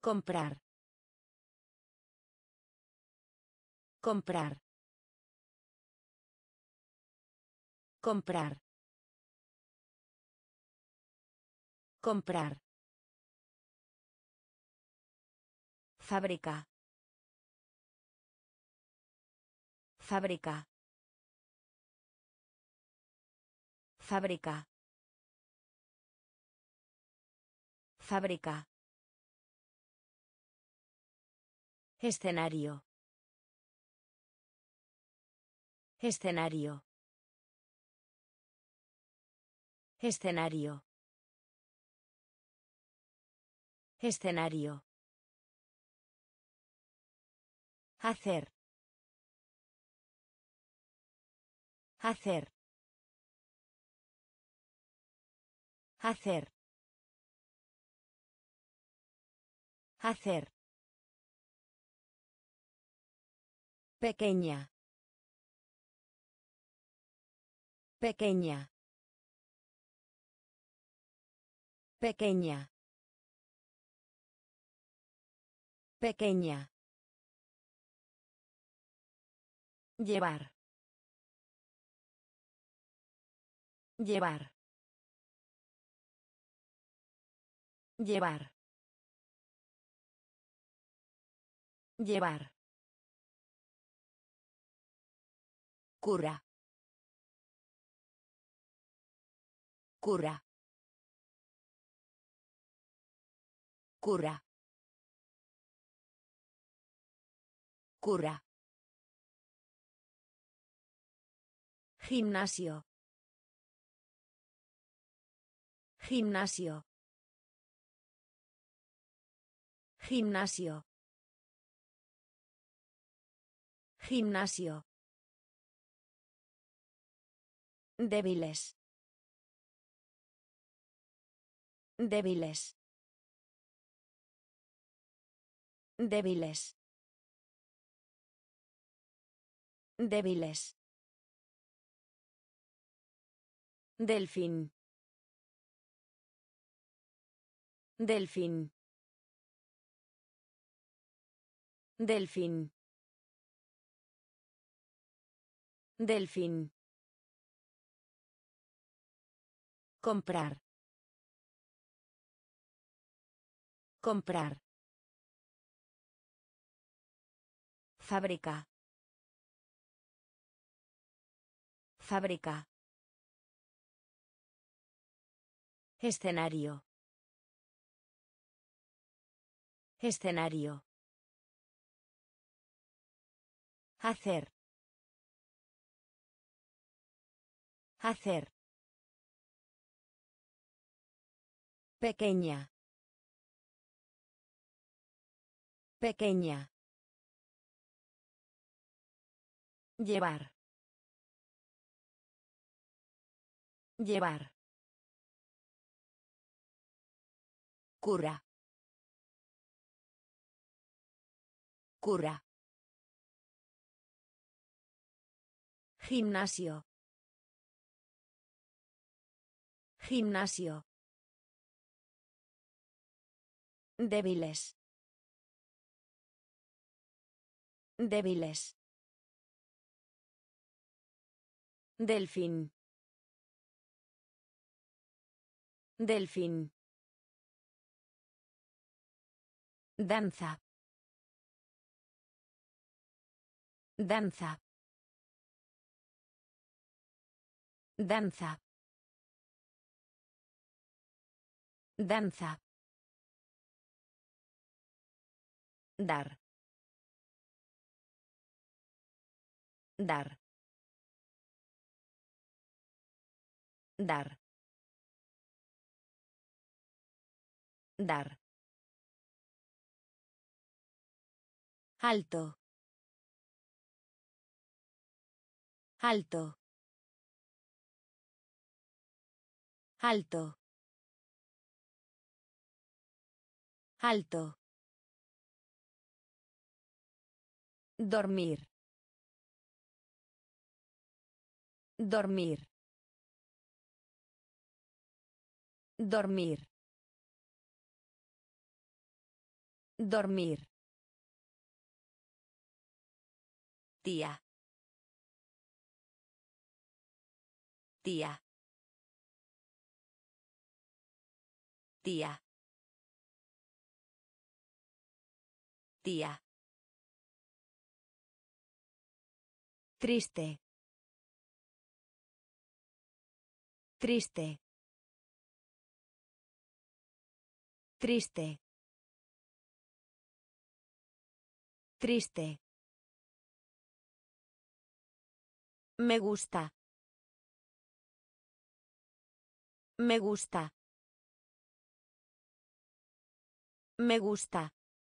Comprar. Comprar. Comprar. Comprar. Fábrica. Fábrica. Fábrica. Fábrica. Escenario. Escenario. Escenario. Escenario. Hacer. Hacer. Hacer. Hacer. Pequeña. Pequeña. Pequeña. Pequeña. Llevar. Llevar. Llevar. Llevar. Cura. Cura. Cura. Cura. Gimnasio. Gimnasio. Gimnasio. Gimnasio. Débiles. Débiles. Débiles. Débiles. Delfín. Delfín. Delfín. Delfín. Comprar. Comprar. Fábrica. Fábrica. Escenario. Escenario. Hacer. Hacer. Pequeña. Pequeña. Llevar. Llevar. Cura. Cura. Gimnasio. Gimnasio. Débiles. Débiles. Delfín. Delfín. Danza. Danza. Danza. Danza. Dar. Dar. Dar. Dar. Alto. Alto. Alto. Alto. Dormir. Dormir. Dormir. Dormir. Tía. Tía. Tía. Tía. Triste. Triste. Triste. Triste. Me gusta. Me gusta. Me gusta.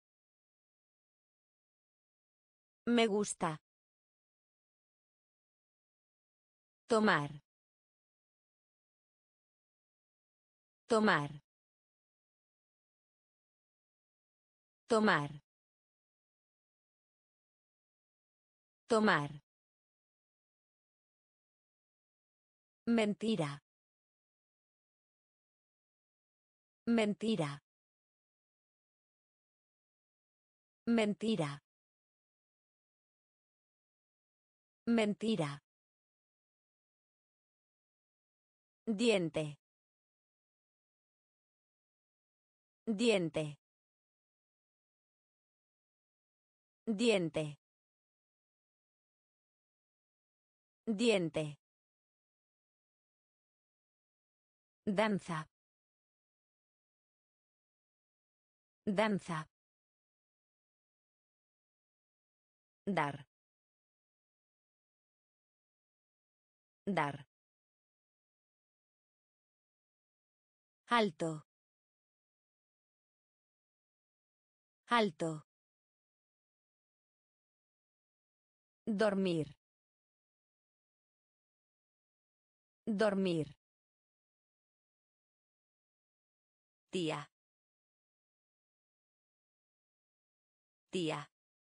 Me gusta. Tomar. Tomar. Tomar. Tomar. Mentira. Mentira. Mentira. Mentira. Diente. Diente. Diente. Diente. Danza. Danza. Dar. Dar. Alto. Alto. Dormir. Dormir. Tía. Tía.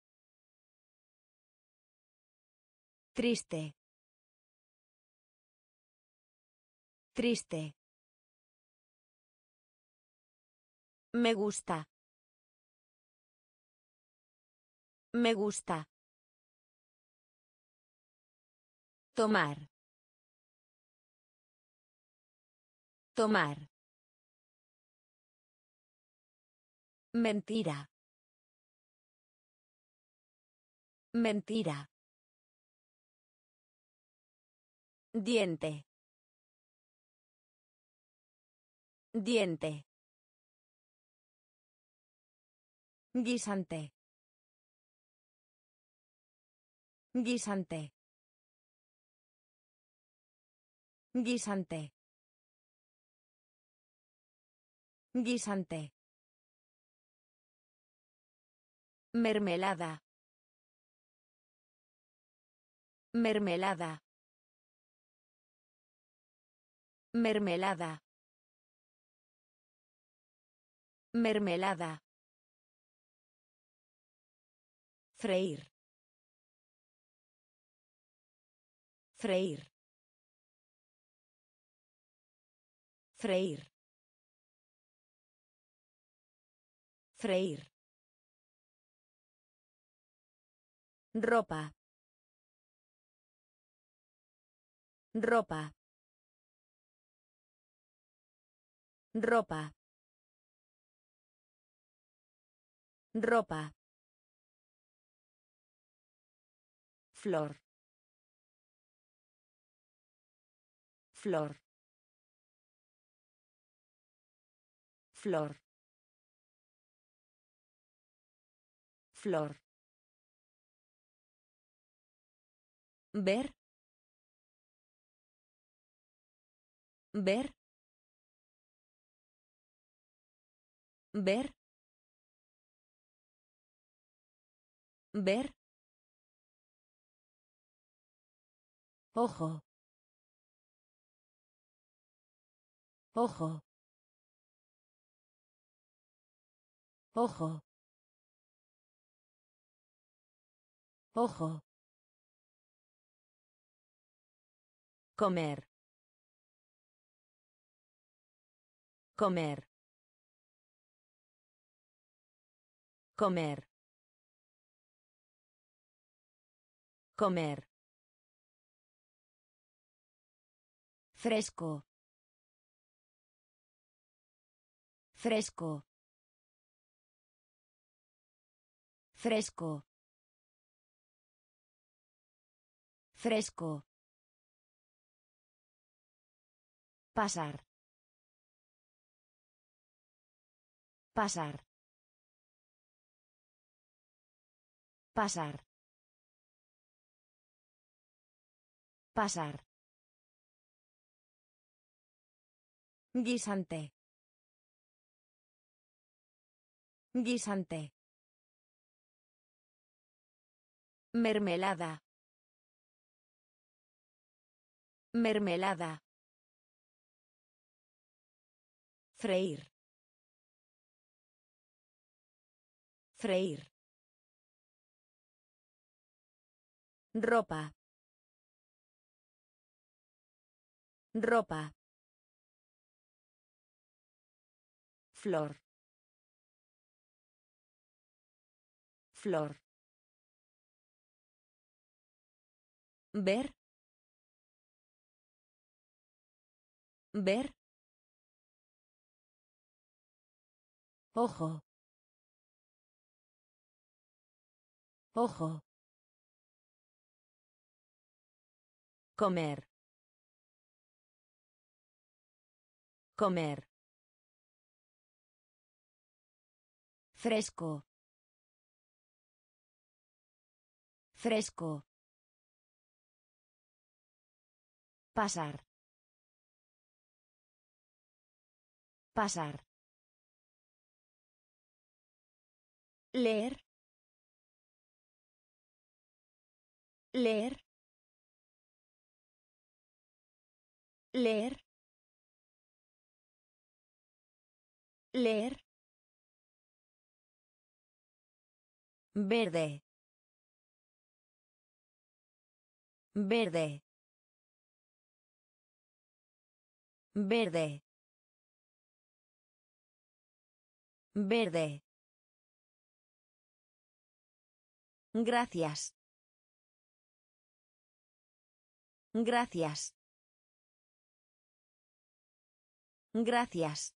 Triste. Triste. Me gusta. Me gusta. Tomar. Tomar. Mentira. Mentira. Diente. Diente. Guisante. Guisante. Guisante. Guisante. Mermelada. Mermelada. Mermelada. Mermelada. Freír. Freír. Freír. Freír. Ropa. Ropa. Ropa. Ropa. Flor. Flor. Flor. Flor. Ver. Ver. Ver. Ver. Ojo. Ojo. Ojo. Ojo. Comer. Comer. Comer. Comer. Fresco. Fresco. Fresco. Fresco. Pasar. Pasar. Pasar. Pasar. Guisante. Guisante. Mermelada. Mermelada. Freír. Freír. Ropa. Ropa. Flor. Flor. Ver. Ver. Ojo. Ojo. Comer. Comer. Fresco. Fresco. Pasar. Pasar. Leer. Leer. Leer. Leer. Verde. Verde. Verde. Verde. Gracias. Gracias. Gracias.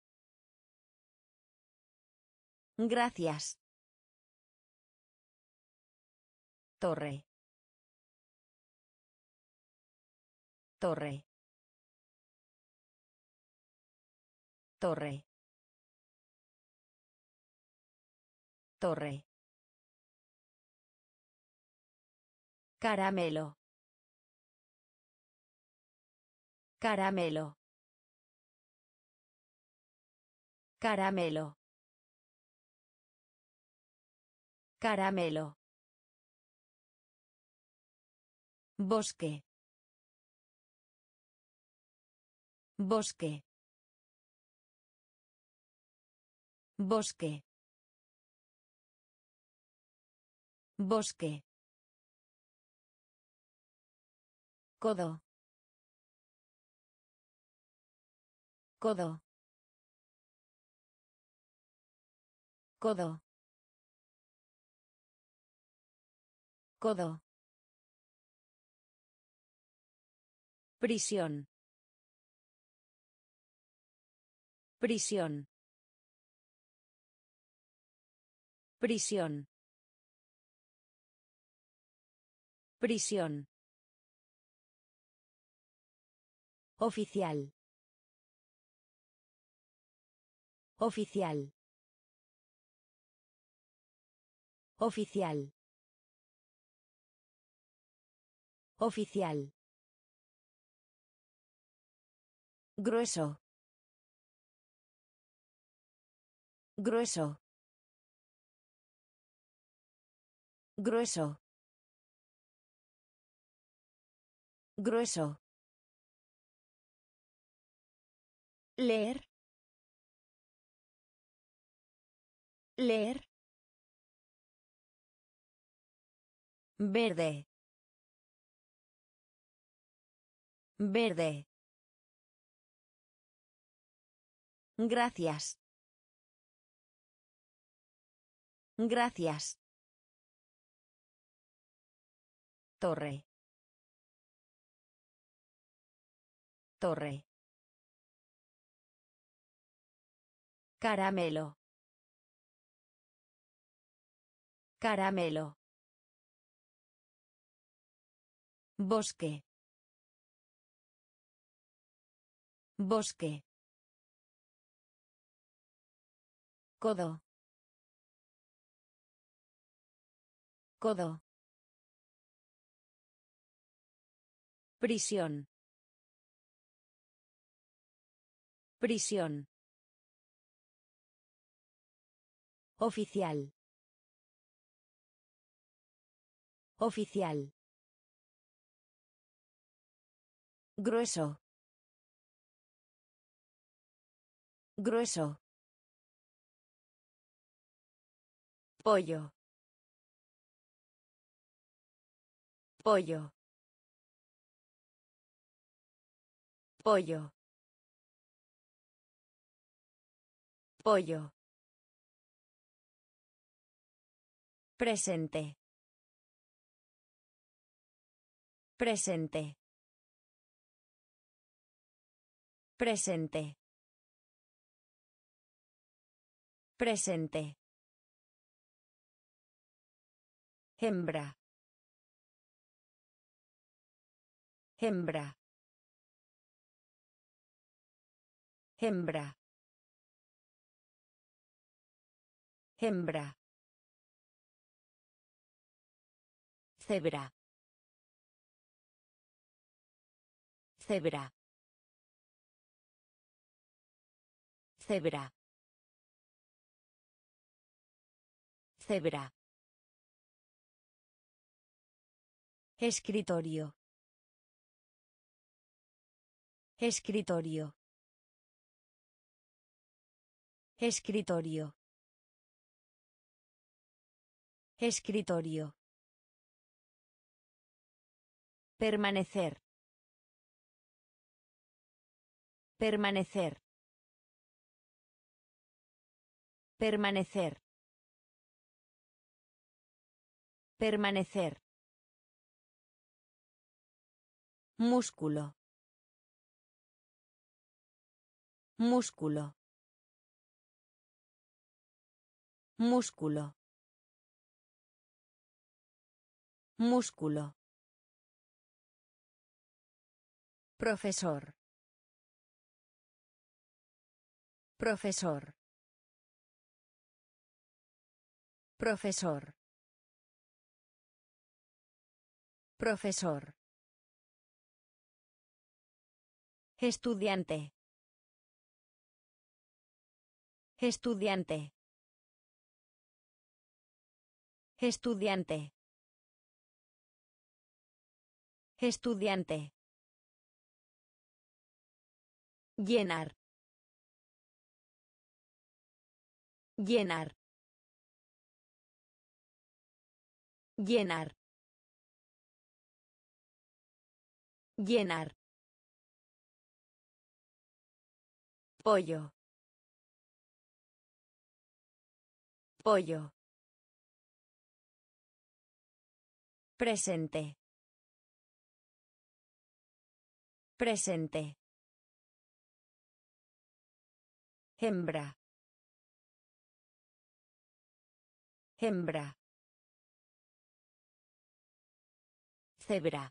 Gracias. Torre. Torre. Torre. Torre. Caramelo. Caramelo. Caramelo. Caramelo. Bosque. Bosque. Bosque. Bosque. Codo. Codo. Codo. Codo. Prisión. Prisión. Prisión. Prisión. Oficial. Oficial. Oficial. Oficial. Grueso. Grueso. Grueso. Grueso. Leer. Leer. Verde. Verde. Gracias. Gracias. Torre. Torre. Caramelo. Caramelo. Bosque. Bosque. Codo. Codo. Prisión. Prisión. Oficial. Oficial. Grueso. Grueso. Pollo. Pollo. Pollo. Pollo. Presente. Presente. Presente. Presente. Hembra. Hembra. Hembra. Hembra. Cebra. Cebra. Cebra. Cebra. Escritorio. Escritorio. Escritorio. Escritorio. Permanecer. Permanecer. Permanecer. Permanecer. Músculo. Músculo. Músculo. Músculo. Profesor. Profesor. Profesor. Profesor. Estudiante. Estudiante. Estudiante. Estudiante. Llenar. Llenar. Llenar. Llenar. Pollo. Pollo. Presente. Presente. Hembra. Hembra. Cebra.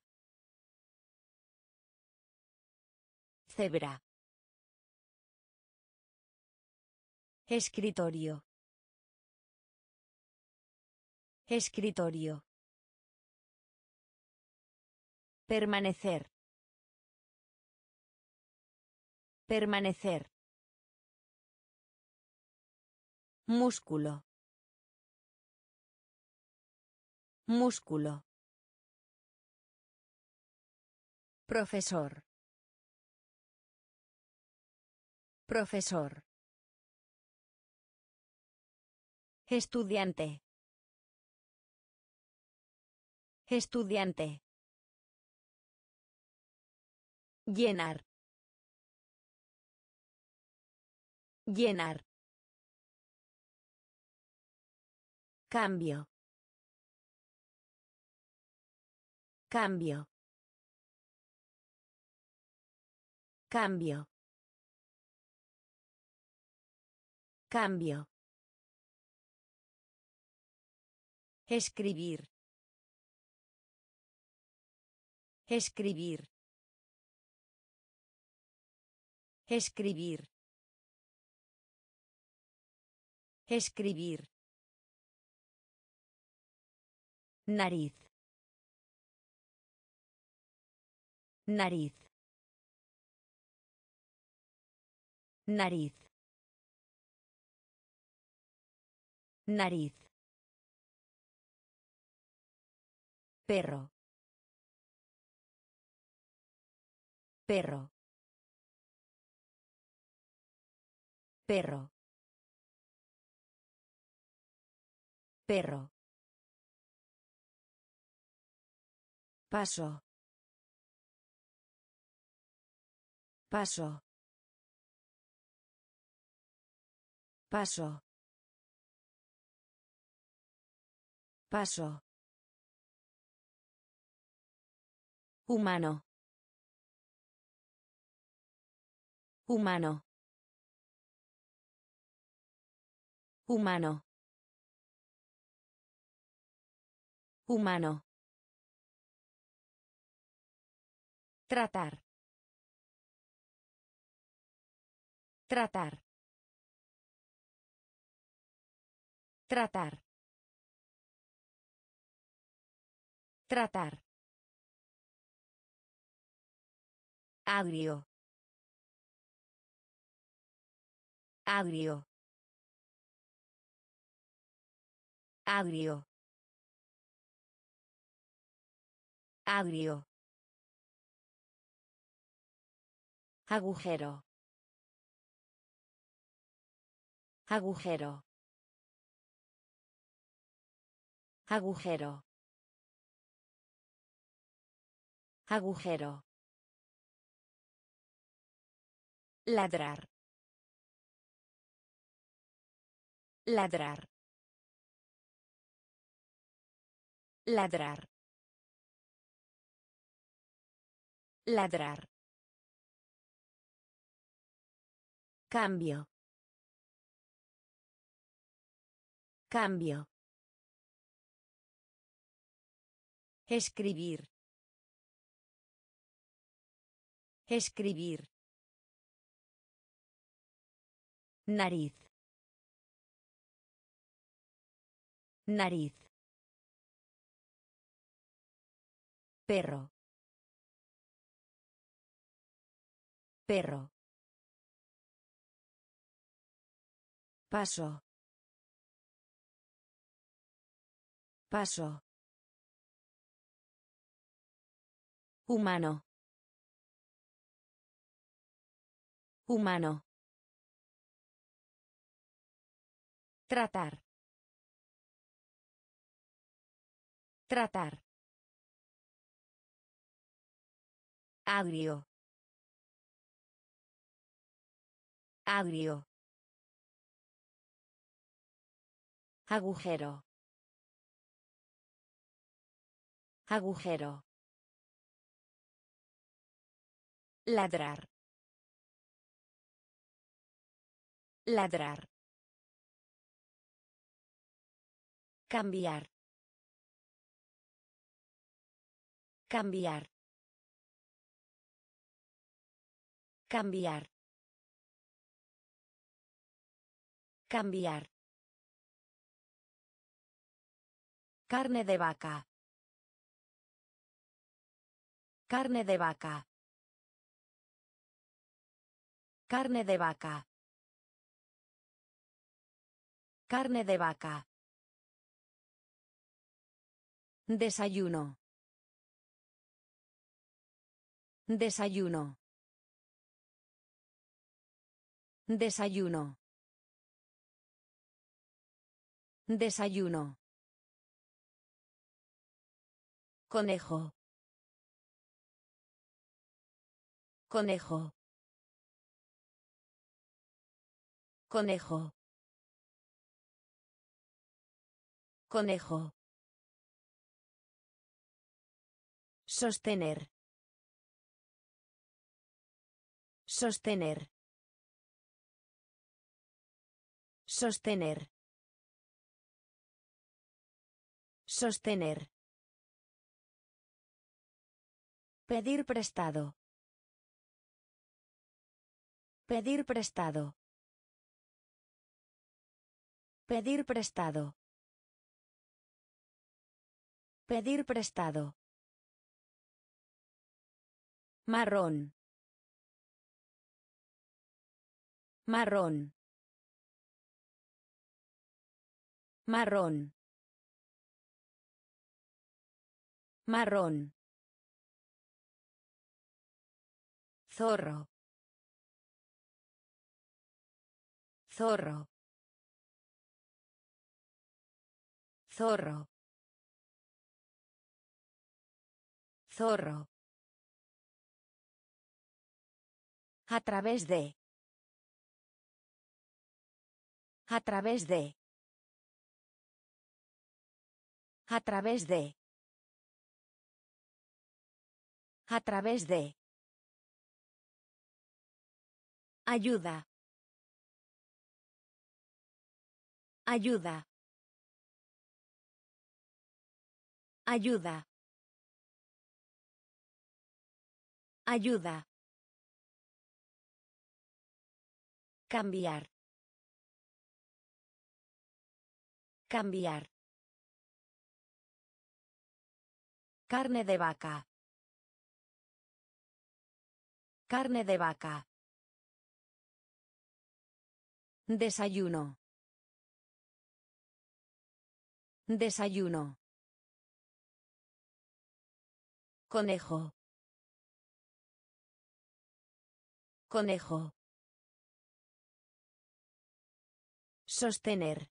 Cebra. Escritorio. Escritorio. Permanecer. Permanecer. Músculo. Músculo. Profesor. Profesor. Estudiante. Estudiante. Llenar. Llenar. Cambio. Cambio. Cambio. Cambio. Escribir. Escribir. Escribir. Escribir. Nariz. Nariz. Nariz. Nariz. Perro. Perro. Perro. Perro. Paso. Paso. Paso. Paso. Humano. Humano. Humano. Humano. Tratar. Tratar. Tratar. Tratar. Agrio. Agrio. Agrio. Agrio. Agujero. Agujero. Agujero. Agujero. Ladrar. Ladrar. Ladrar. Ladrar. Cambio. Cambio. Escribir. Escribir. Nariz. Nariz. Perro. Perro. Paso. Paso. Humano. Humano. Tratar. Tratar. Agrio. Agrio. Agujero. Agujero. Ladrar. Ladrar. Cambiar. Cambiar. Cambiar. Cambiar. Carne de vaca. Carne de vaca. Carne de vaca. Carne de vaca. Desayuno. Desayuno. Desayuno. Desayuno. Conejo. Conejo. Conejo. Conejo. Sostener. Sostener. Sostener. Sostener. Pedir prestado. Pedir prestado. Pedir prestado. Pedir prestado. Marrón. Marrón. Marrón. Marrón. Zorro. Zorro. Zorro. Zorro. A través de. A través de. A través de. A través de. Ayuda. Ayuda. Ayuda. Ayuda. Cambiar. Cambiar. Carne de vaca. Carne de vaca. Desayuno. Desayuno. Conejo. Conejo. Sostener.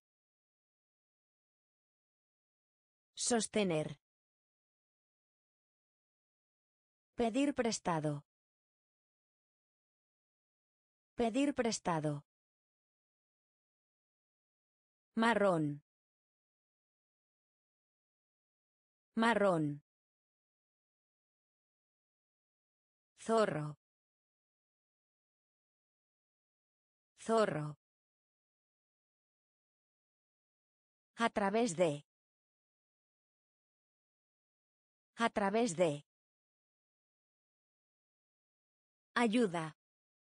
Sostener. Pedir prestado. Pedir prestado. Marrón. Marrón. Zorro. Zorro. A través de. A través de. Ayuda.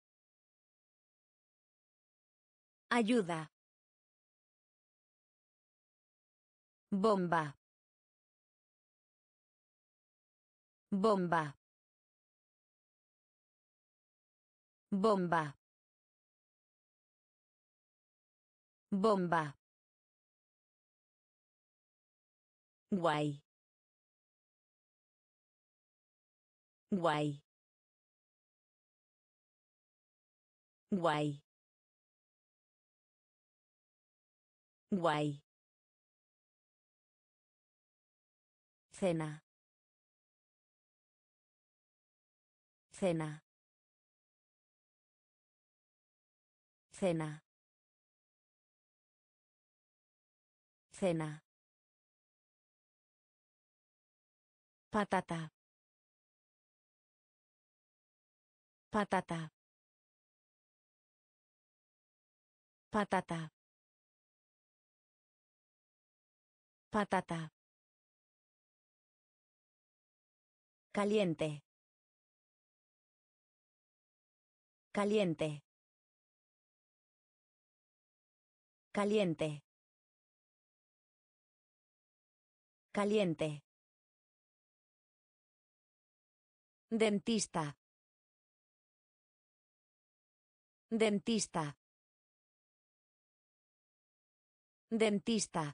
Ayuda. Bomba. Bomba. Bomba. Bomba. Guay. Guay. Guay. Guay. Cena. Cena. Cena. Cena. Patata. Patata. Patata. Patata. Caliente. Caliente. Caliente. Caliente. Dentista. Dentista. Dentista.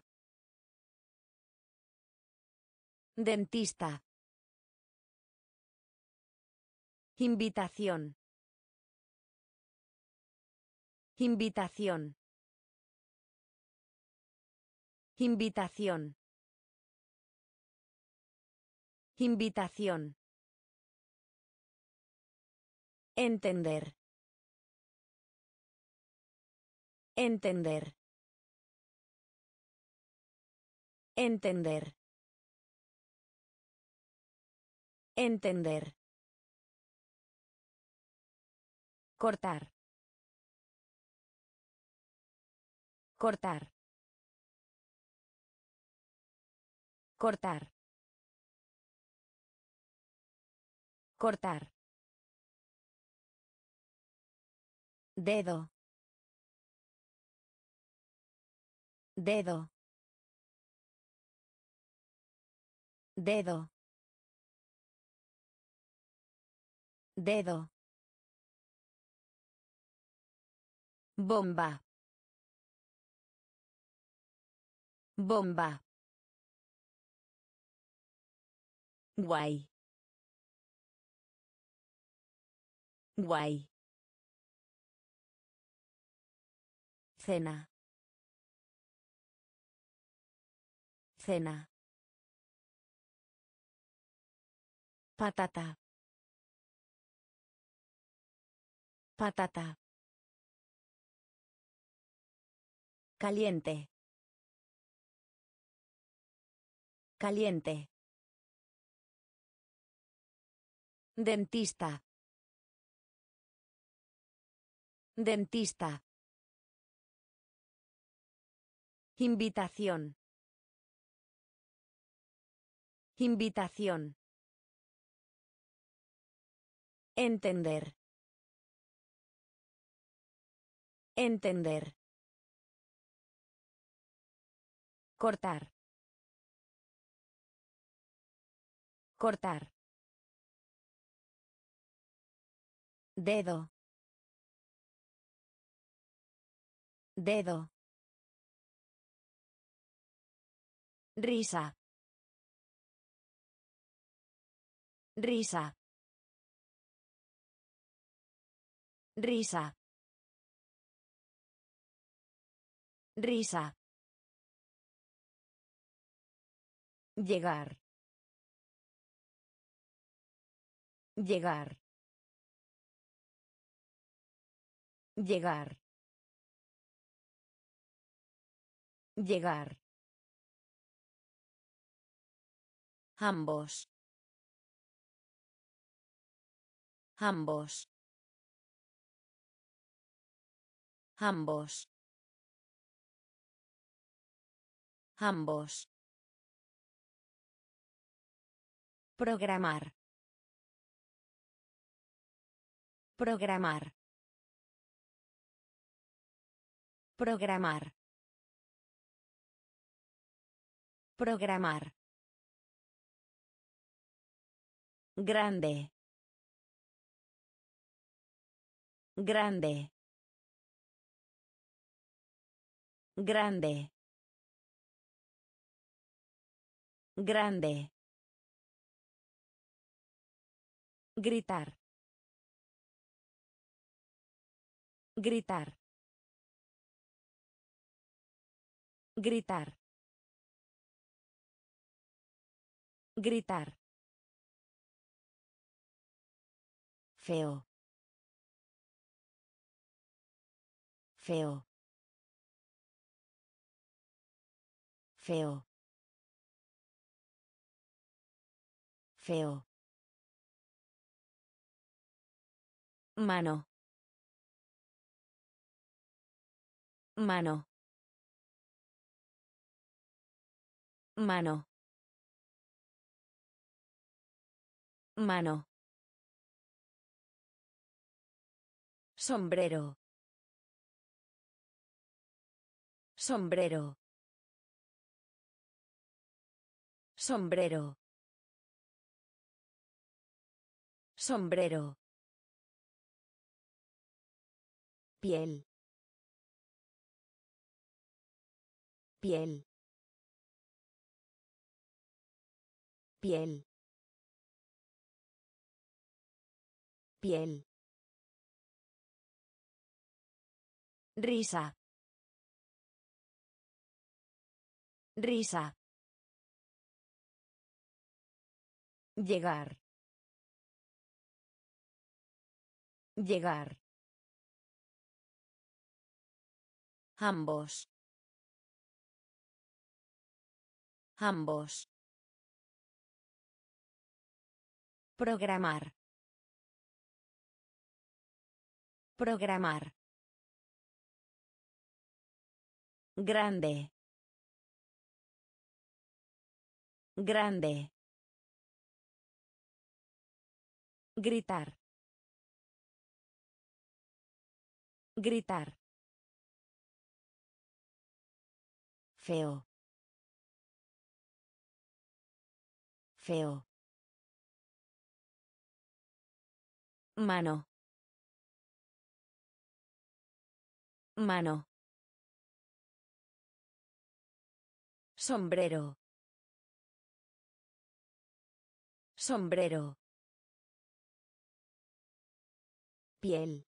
Dentista. Invitación. Invitación. Invitación. Invitación. Entender. Entender. Entender. Entender. Cortar. Cortar. Cortar. Cortar. Dedo. Dedo. Dedo. Dedo. Bomba. Bomba. Guay. Guay. Cena. Cena. Patata. Patata. Caliente. Caliente. Dentista. Dentista. Invitación. Invitación. Entender. Entender. Cortar. Cortar. Dedo. Dedo. Risa. Risa. Risa. Risa. Llegar. Llegar. Llegar. Llegar. Ambos. Ambos. Ambos. Ambos. Programar. Programar. Programar. Programar. Grande. Grande. Grande. Grande. Gritar. Gritar. Gritar. Gritar. Feo. Feo. Feo. Feo. Mano. Mano. Mano. Mano. Sombrero. Sombrero. Sombrero. Sombrero. Piel. Piel. Piel. Piel. Risa. Risa. Llegar. Llegar. Ambos. Ambos. Programar. Programar. Grande. Grande. Gritar. Gritar. Feo. Feo. Mano. Mano. Sombrero. Sombrero. Piel.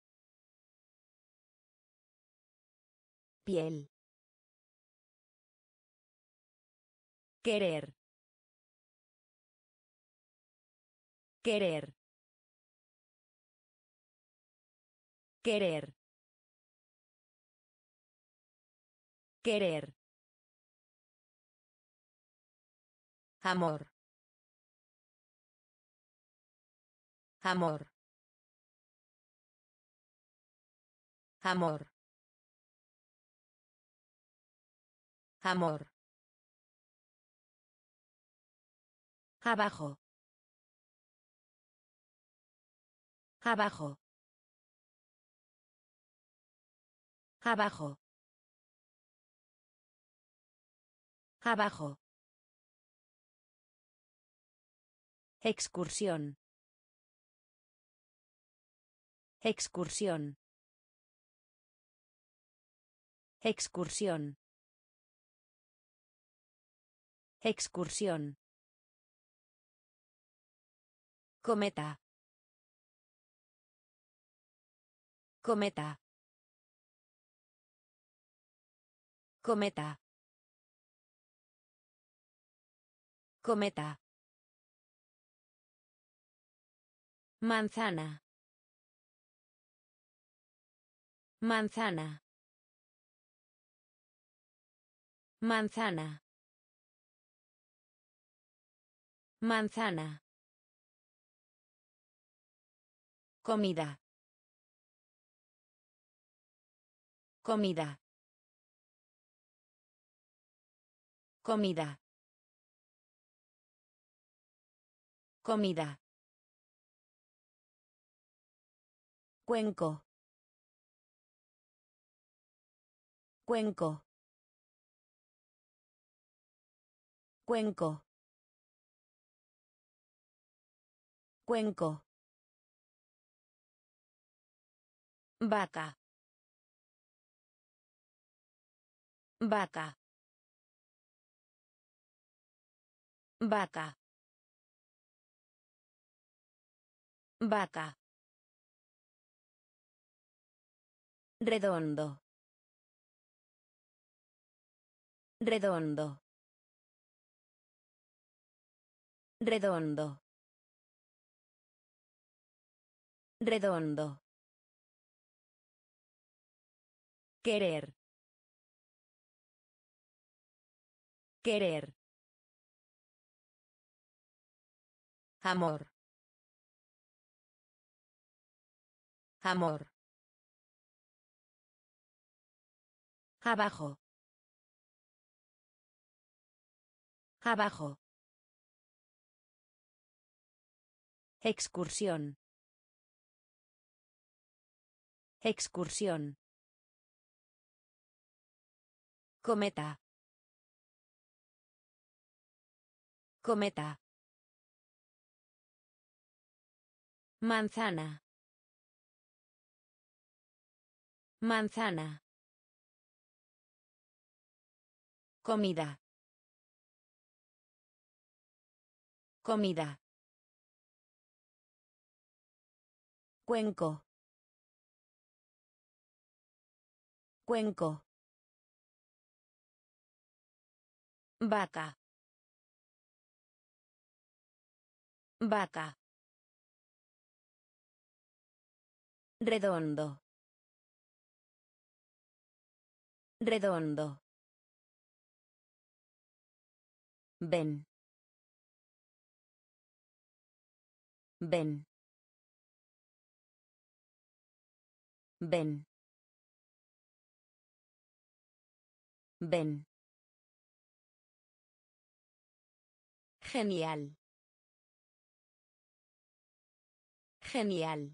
Piel. Querer. Querer. Querer. Querer. Amor. Amor. Amor. Amor. Abajo. Abajo. Abajo. Abajo. Excursión. Excursión. Excursión. Excursión. Cometa. Cometa. Cometa. Cometa. Manzana. Manzana. Manzana. Manzana. Comida. Comida. Comida. Comida. Cuenco. Cuenco. Cuenco. Cuenco. Vaca. Vaca. Vaca. Vaca. Redondo. Redondo. Redondo. Redondo. Querer. Querer. Amor. Amor. Abajo. Abajo. Excursión. Excursión. Cometa. Cometa. Manzana. Manzana. Comida. Comida. Cuenco. Cuenco. Vaca. Vaca. Redondo. Redondo. Ven. Ven. Ven. Ven. Genial. Genial.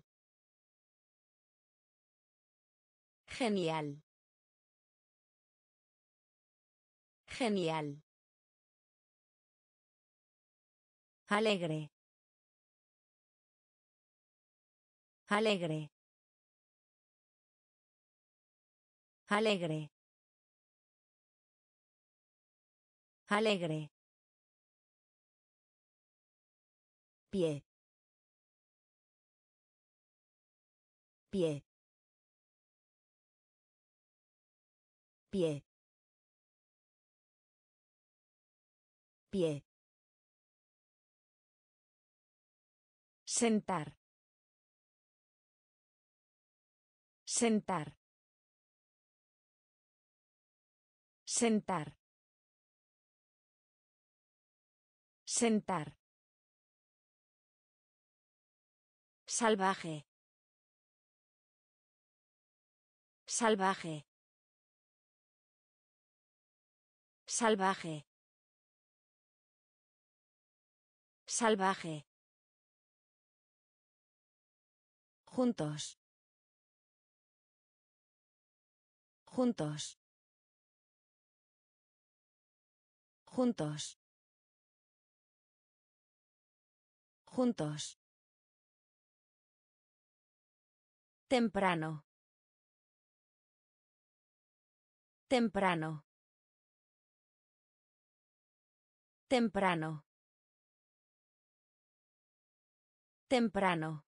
Genial. Genial. Alegre. Alegre. Alegre. Alegre. Pie. Pie. Pie. Pie. Sentar. Sentar. Sentar. Sentar. Salvaje. Salvaje. Salvaje. Salvaje. Juntos. Juntos. Juntos. Juntos. Temprano. Temprano. Temprano. Temprano.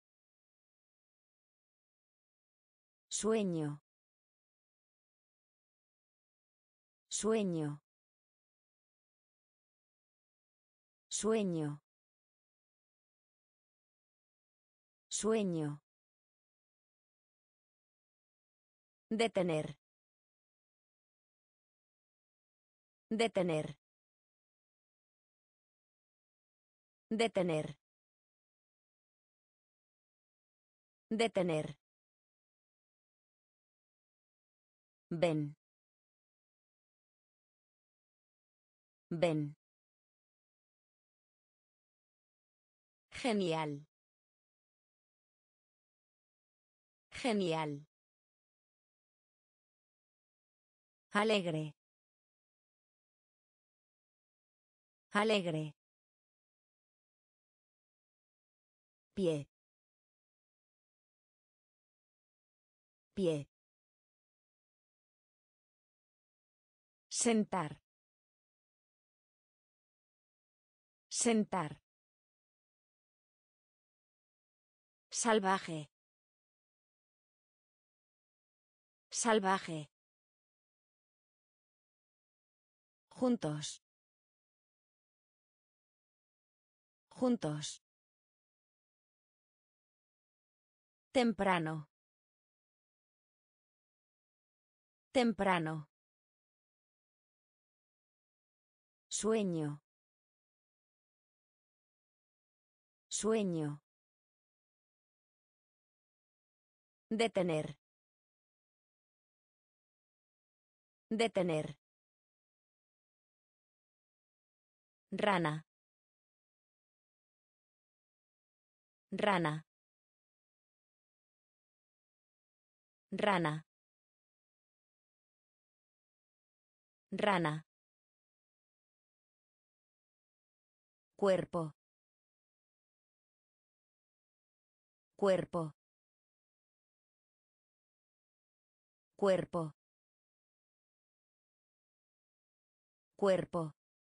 Sueño. Sueño. Sueño. Sueño. Detener. Detener. Detener. Detener. Ven. Ven. Genial. Genial. Alegre. Alegre. Pie. Pie. Sentar. Sentar. Salvaje. Salvaje. Juntos. Juntos. Temprano. Temprano. Sueño. Sueño. Detener. Detener. Rana. Rana. Rana. Rana. Cuerpo. Cuerpo. Cuerpo. Cuerpo.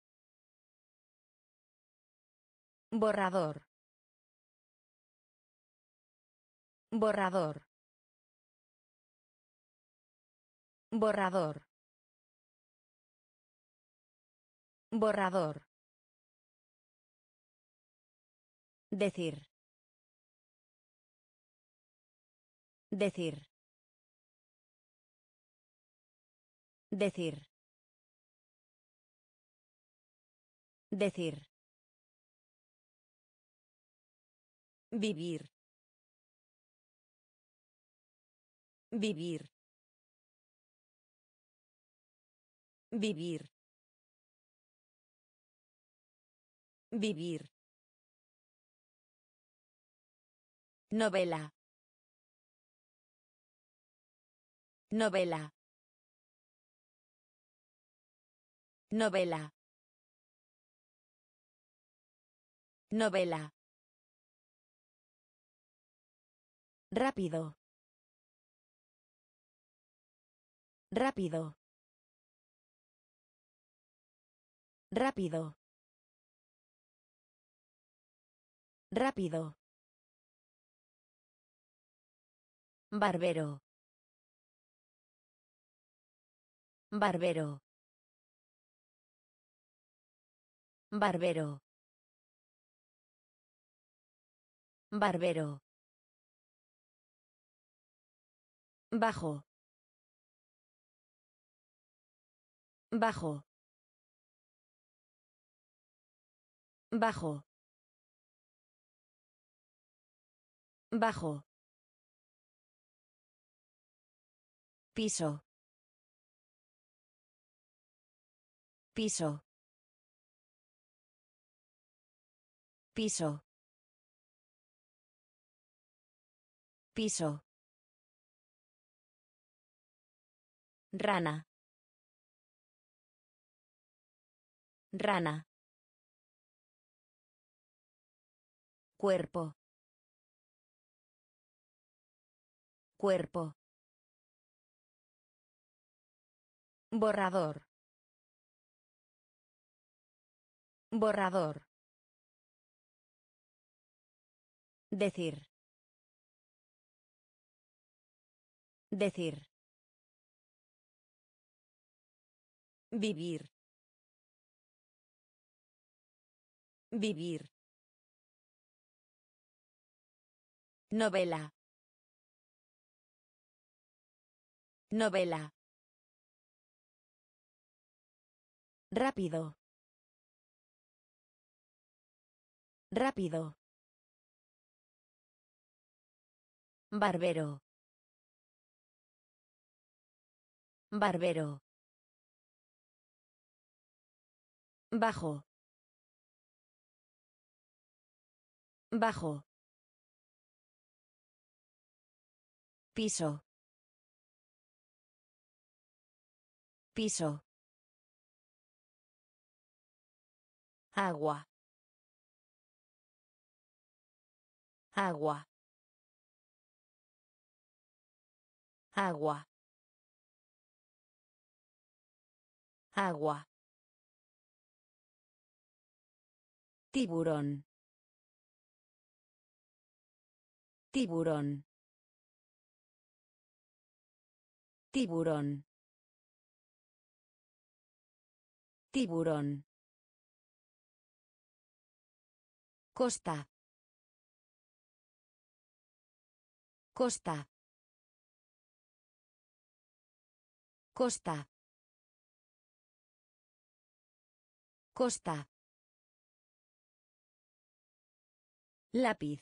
Borrador. Borrador. Borrador. Borrador. Decir. Decir. Decir. Decir. Vivir. Vivir. Vivir. Vivir. Novela. Novela. Novela. Novela. Rápido. Rápido. Rápido. Rápido. Barbero. Barbero. Barbero. Barbero. Bajo. Bajo. Bajo. Bajo. Piso. Piso. Piso. Piso. Rana. Rana. Cuerpo. Cuerpo. Borrador. Borrador. Decir. Decir. Vivir. Vivir. Novela. Novela. Rápido. Rápido. Barbero. Barbero. Bajo. Bajo. Piso. Piso. Agua. Agua. Agua. Agua. Tiburón. Tiburón. Tiburón. Tiburón. Costa. Costa. Costa. Costa. Lápiz.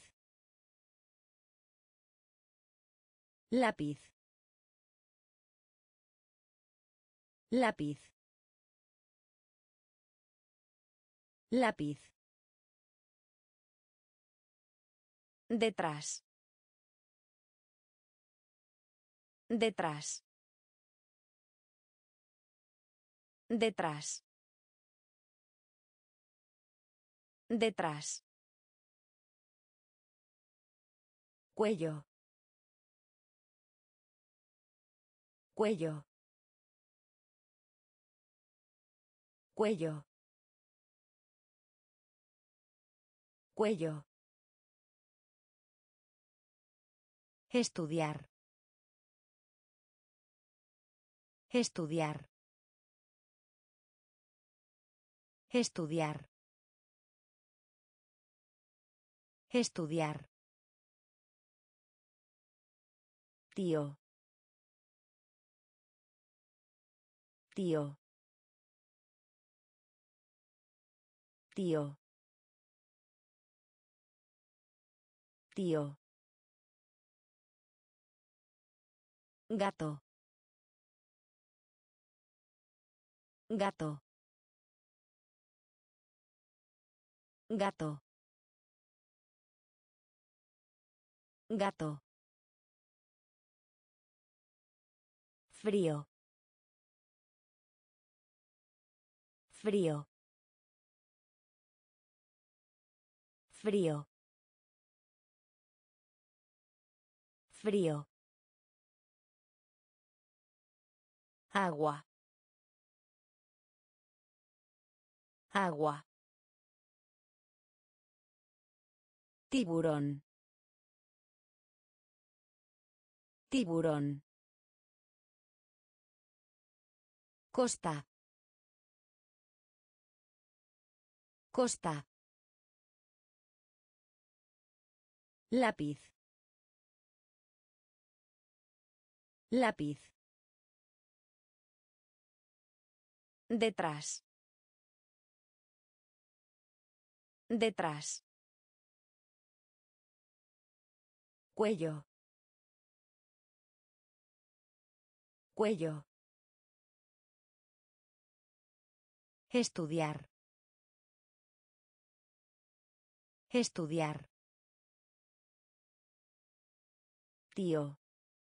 Lápiz. Lápiz. Lápiz. Detrás. Detrás. Detrás. Detrás. Cuello. Cuello. Cuello. Cuello. Estudiar. Estudiar. Estudiar. Estudiar. Tío. Tío. Tío. Tío. Gato. Gato. Gato. Gato. Frío. Frío. Frío. Frío. Agua. Agua. Tiburón. Tiburón. Costa. Costa. Lápiz. Lápiz. Detrás. Detrás. Cuello. Cuello. Estudiar. Estudiar. Tío.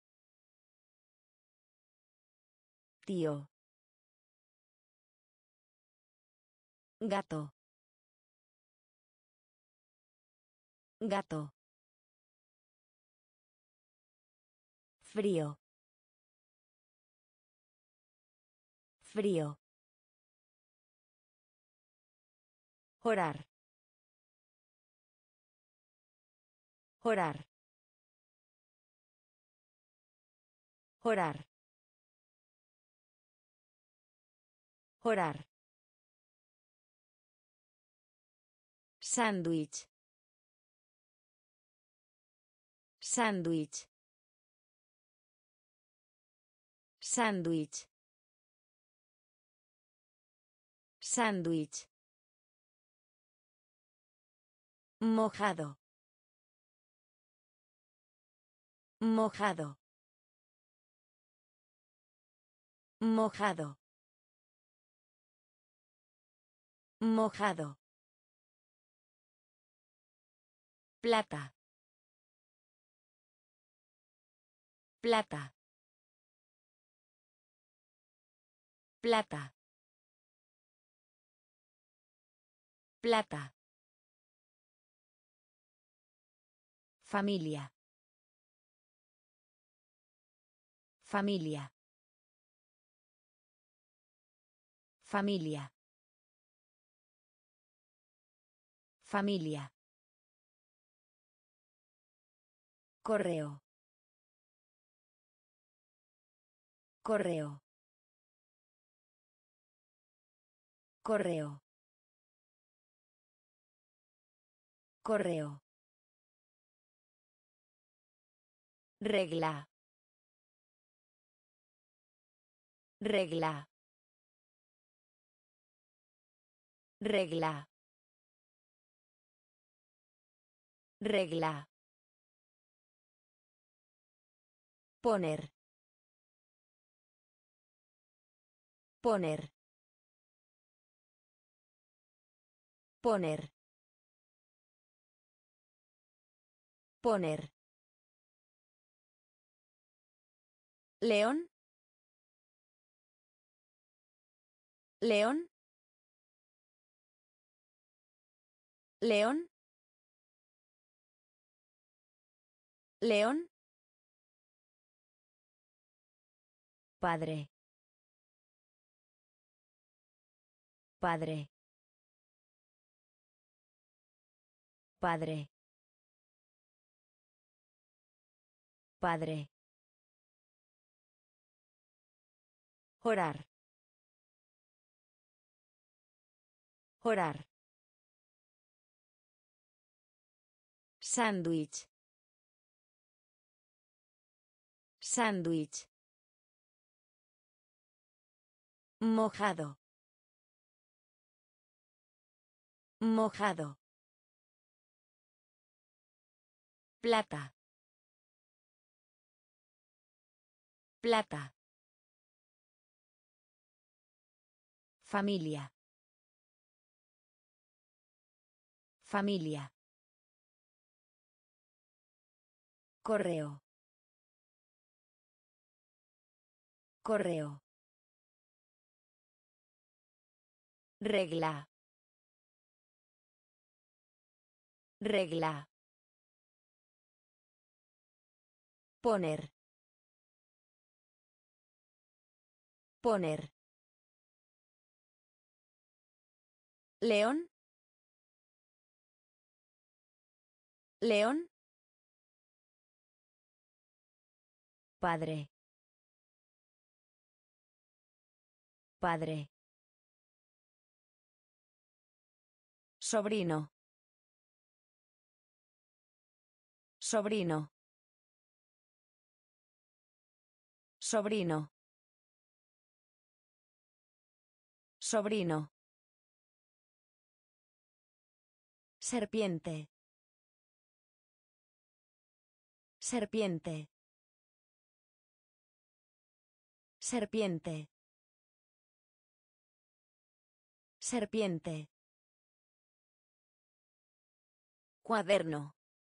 Tío. Gato. Gato. Frío. Frío. Orar. Orar. Orar. Orar. Sándwich. Sándwich. Sándwich. Sándwich. Mojado. Mojado. Mojado. Mojado. Plata. Plata. Plata. Plata. Familia. Familia. Familia. Familia. Correo. Correo. Correo. Correo. Regla. Regla. Regla. Regla. Poner. Poner. Poner. Poner. León. León. León. León. Padre. Padre. Padre. Padre. Orar. Orar. Sándwich. Sándwich. Mojado. Mojado. Plata. Plata. Familia. Familia. Correo. Correo. Regla. Regla. Poner. Poner. León. León. Padre. Padre. Sobrino. Sobrino. Sobrino. Sobrino. Serpiente. Serpiente. Serpiente. Serpiente. Cuaderno.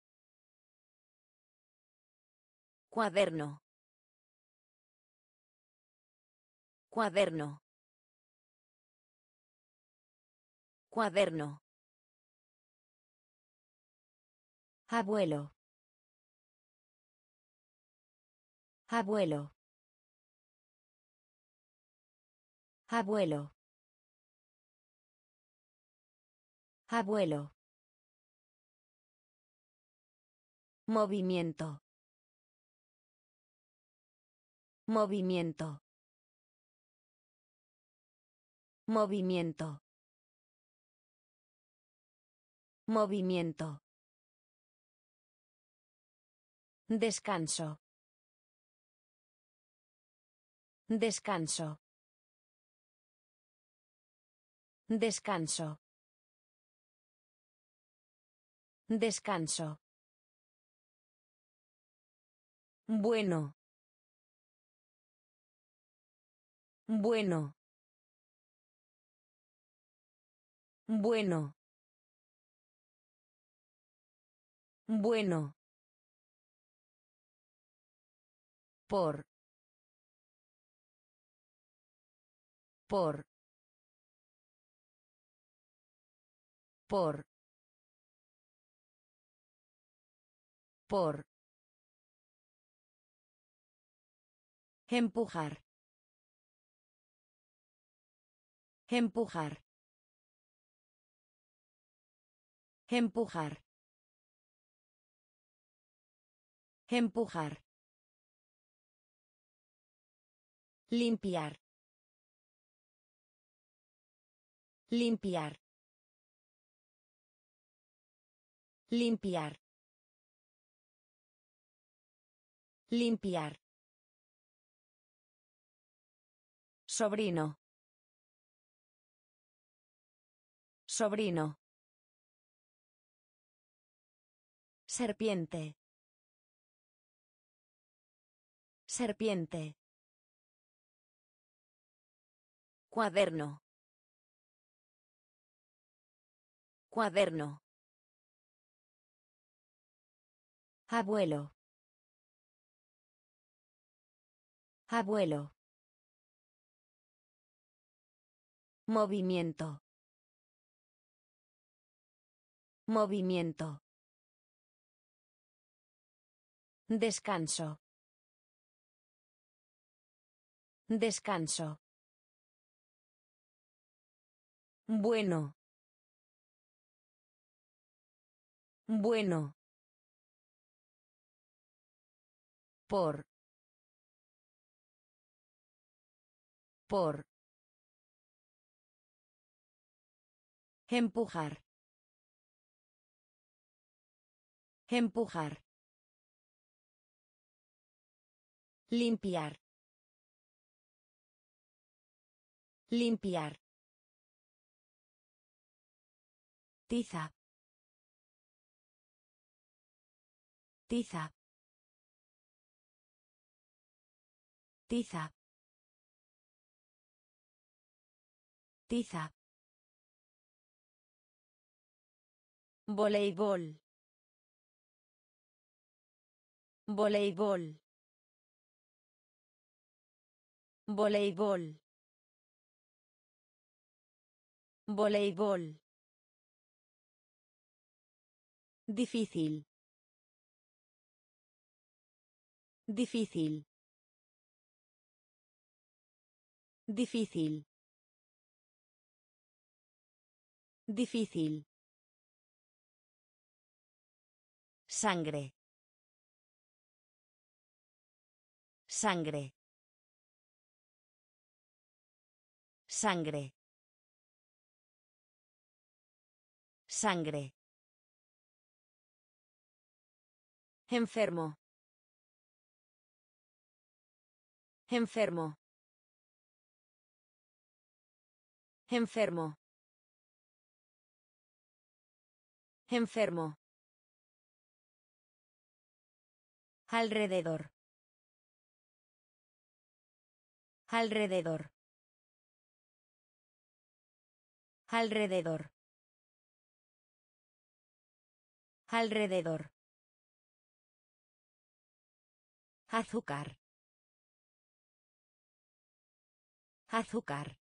Cuaderno. Cuaderno. Cuaderno. Abuelo. Abuelo. Abuelo. Abuelo. Movimiento. Movimiento. Movimiento. Movimiento. Descanso. Descanso. Descanso. Descanso. Bueno. Bueno. Bueno. Bueno. Por. Por. Por. Por. Empujar. Empujar. Empujar. Empujar. Limpiar. Limpiar. Limpiar. Limpiar. Sobrino. Sobrino. Serpiente. Serpiente. Cuaderno. Cuaderno. Abuelo. Abuelo. Movimiento. Movimiento. Descanso. Descanso. Bueno. Bueno. Por. Por. Empujar. Empujar. Limpiar. Limpiar. Tiza. Tiza. Tiza. Tiza. Voleibol. Voleibol. Voleibol. Voleibol. Difícil. Difícil. Difícil. Difícil. Sangre. Sangre. Sangre. Sangre. Enfermo. Enfermo. Enfermo. Enfermo. Alrededor. Alrededor. Alrededor. Alrededor. Azúcar. Azúcar.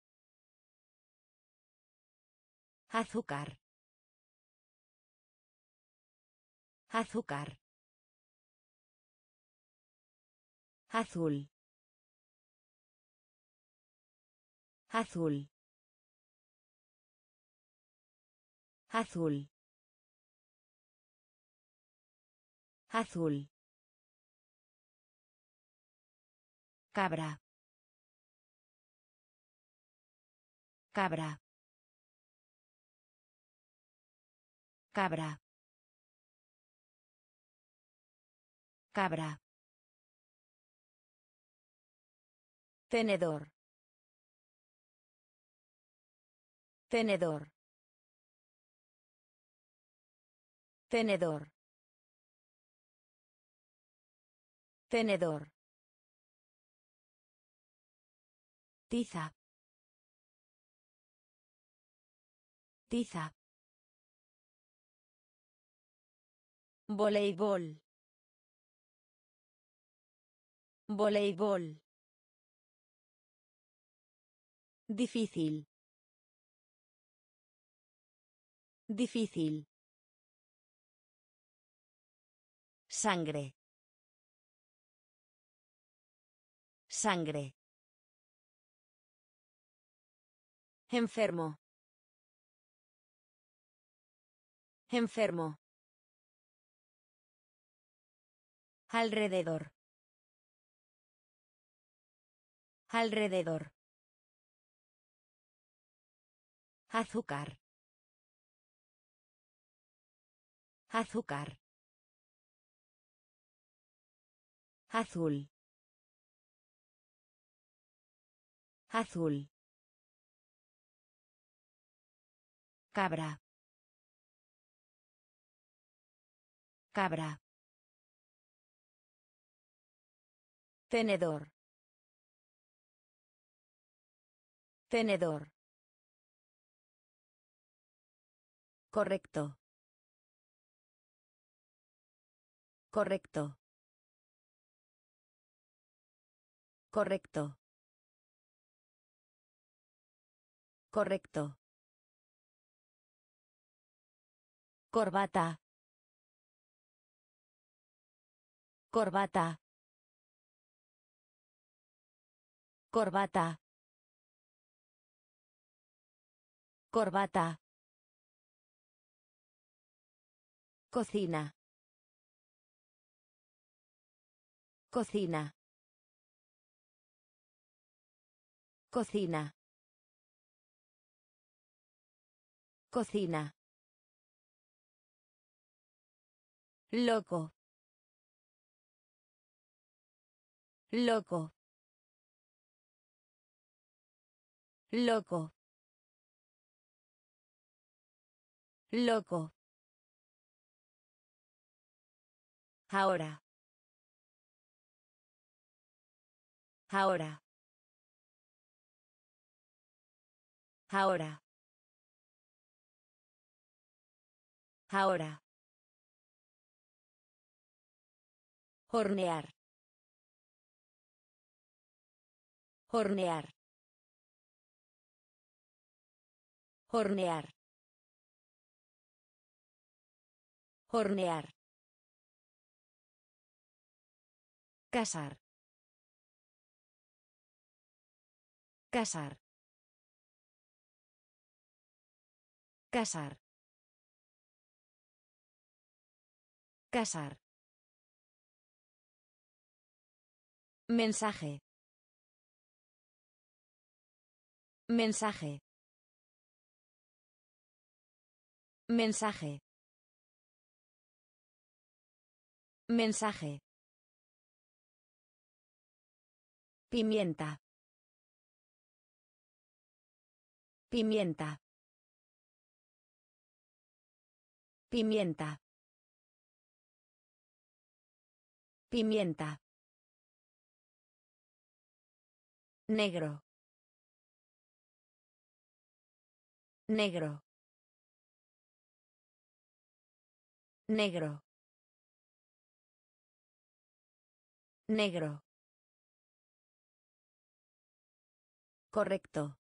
Azúcar. Azúcar. Azul. Azul. Azul. Azul. Cabra. Cabra. Cabra. Cabra. Tenedor. Tenedor. Tenedor. Tenedor. Tiza. Tiza. Voleibol. Voleibol. Difícil. Difícil. Sangre. Sangre. Enfermo. Enfermo. Alrededor. Alrededor. Azúcar. Azúcar. Azul. Azul. Cabra. Cabra. Tenedor. Tenedor. Correcto. Correcto. Correcto. Correcto. Corbata. Corbata. Corbata. Corbata. Cocina. Cocina. Cocina. Cocina. Loco. Loco. Loco. Loco. Ahora. Ahora. Ahora. Ahora. Hornear. Hornear. Hornear. Hornear. Casar. Casar. Casar. Casar. Mensaje. Mensaje. Mensaje. Mensaje. Pimienta. Pimienta. Pimienta. Pimienta. Negro. Negro. Negro. Negro. Correcto.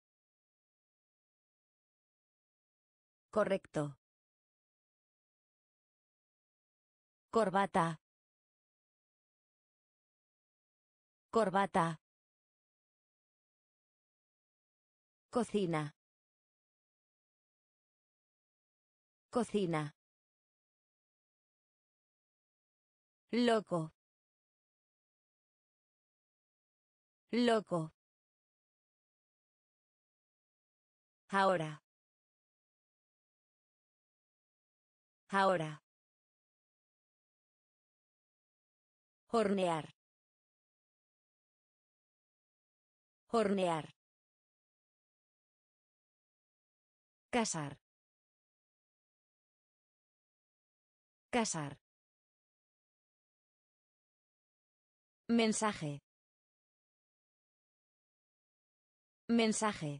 Correcto. Corbata. Corbata. Cocina. Cocina. Loco. Loco. Ahora. Ahora. Hornear. Hornear. Casar. Casar. Mensaje. Mensaje.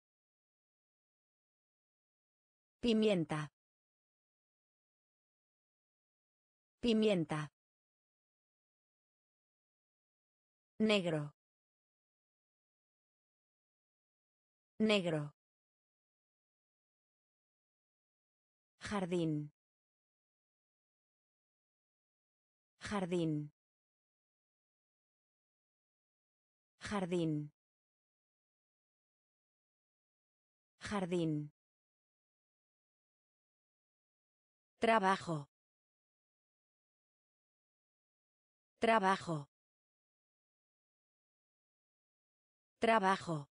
Pimienta. Pimienta. Negro. Negro. Jardín. Jardín. Jardín. Jardín. Trabajo. Trabajo. Trabajo.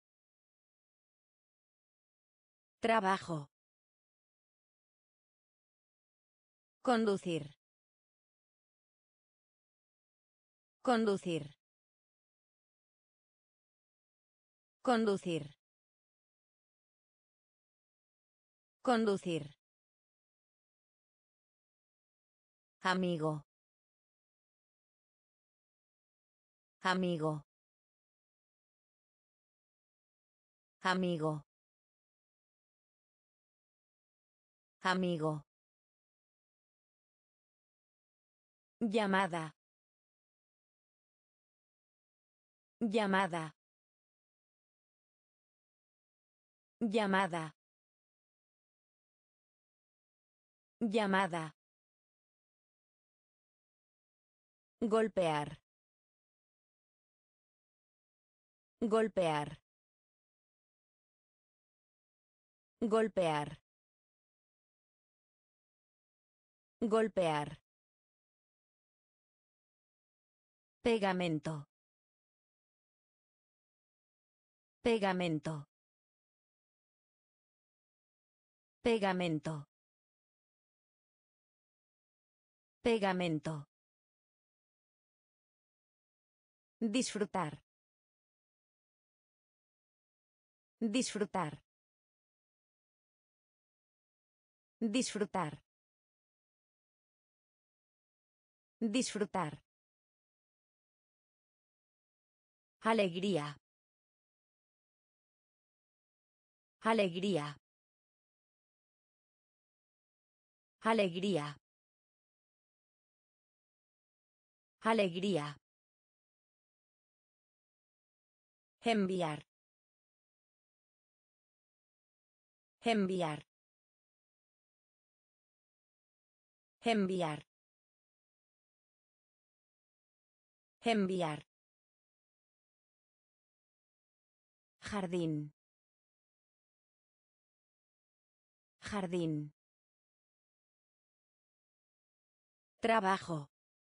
Trabajo. Conducir. Conducir. Conducir. Conducir. Amigo. Amigo. Amigo. Amigo. Llamada. Llamada. Llamada. Llamada. Golpear. Golpear. Golpear. Golpear. Pegamento. Pegamento. Pegamento. Pegamento. Disfrutar. Disfrutar. Disfrutar. Disfrutar. Alegría. Alegría. Alegría. Alegría. Enviar. Enviar. Enviar. Enviar. Jardín. Jardín. Trabajo.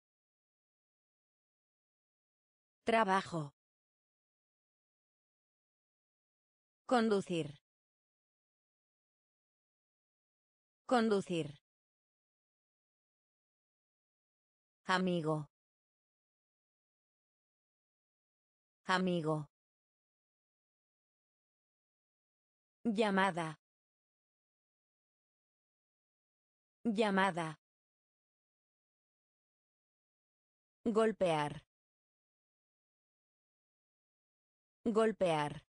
Trabajo. Conducir. Conducir. Amigo. Amigo. Llamada. Llamada. Golpear. Golpear.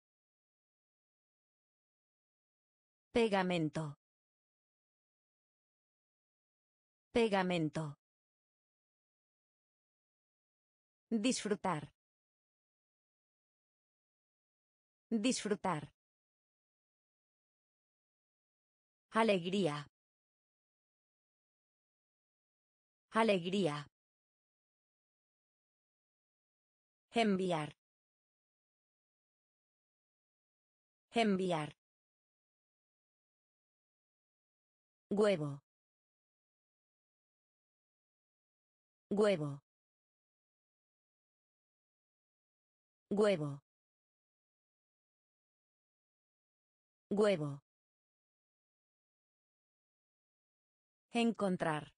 Pegamento. Pegamento. Disfrutar. Disfrutar. Alegría. Alegría. Enviar. Enviar. Huevo. Huevo. Huevo. Huevo. Encontrar.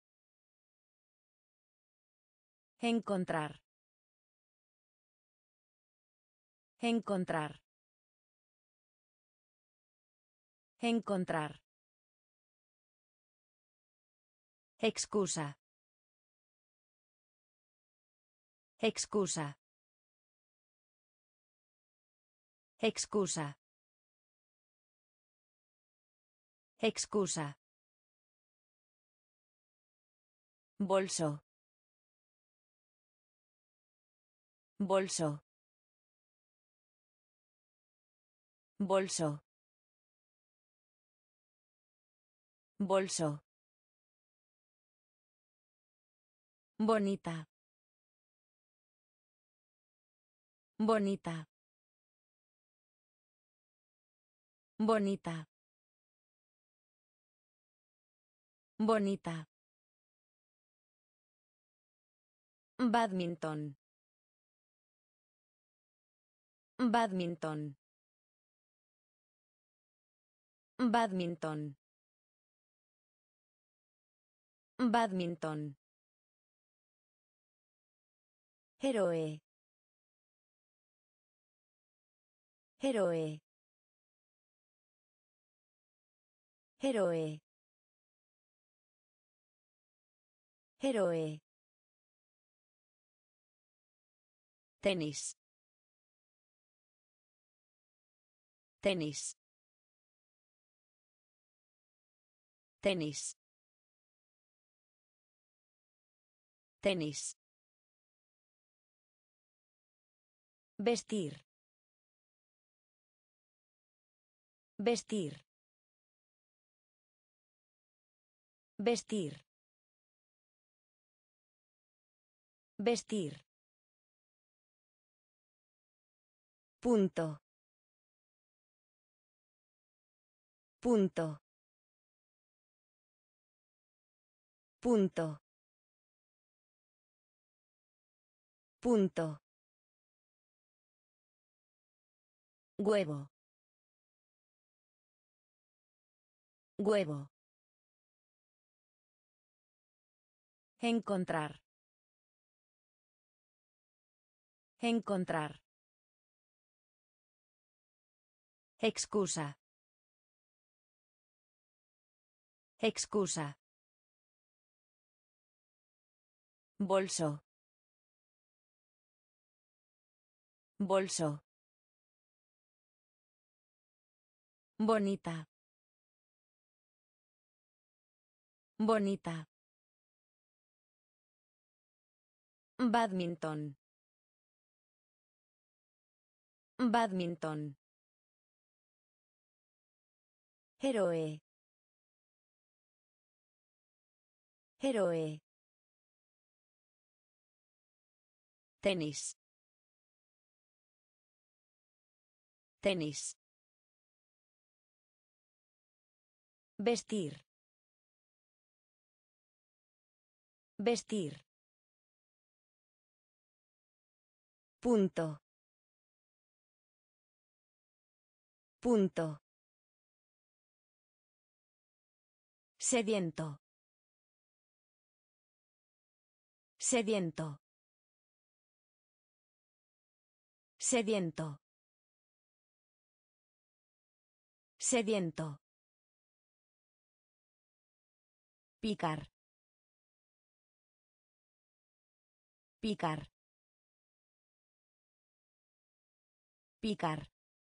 Encontrar. Encontrar. Encontrar. Excusa. Excusa. Excusa. Excusa. Bolso. Bolso. Bolso. Bolso. Bonita. Bonita. Bonita. Bonita. Badminton. Badminton. Badminton. Badminton. Héroe. Héroe. Héroe. Héroe. Tenis. Tenis. Tenis. Tenis. Vestir. Vestir. Vestir. Vestir. Punto. Punto. Punto. Punto. Huevo. Huevo. Encontrar. Encontrar. Excusa. Excusa. Bolso. Bolso. Bonita. Bonita. Badminton. Badminton. Héroe. Héroe. Tenis. Tenis. Vestir. Vestir. Punto. Punto. Sediento. Sediento. Sediento. Sediento. Picar. Picar. Picar.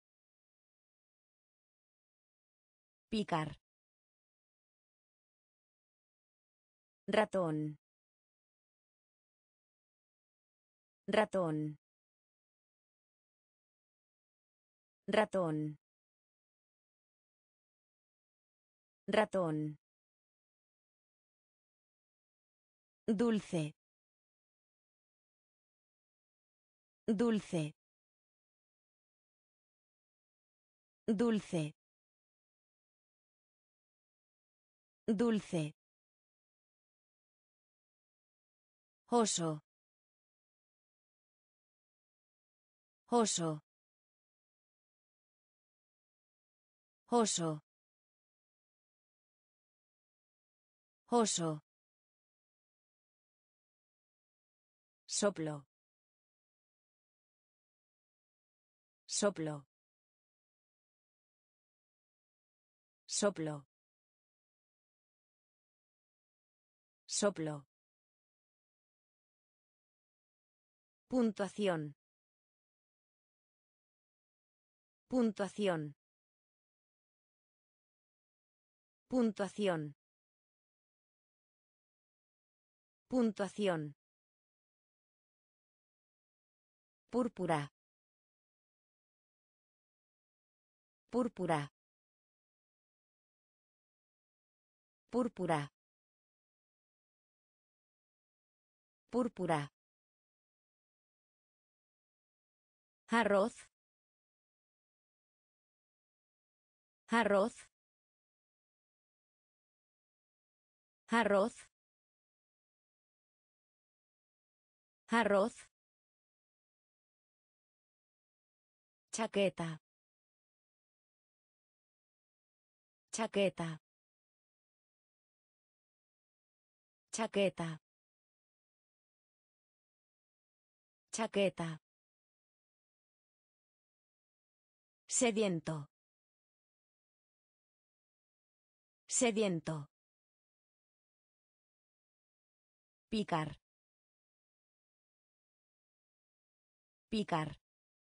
Picar. Ratón. Ratón. Ratón. Ratón. Dulce. Dulce. Dulce. Dulce. Oso. Oso. Oso. Oso. Soplo. Soplo. Soplo. Soplo. Puntuación. Puntuación. Puntuación. Puntuación. Púrpura. Púrpura. Púrpura. Púrpura. Arroz. Arroz. Arroz. Arroz. Chaqueta. Chaqueta. Chaqueta. Chaqueta. Sediento. Sediento. Picar. Picar.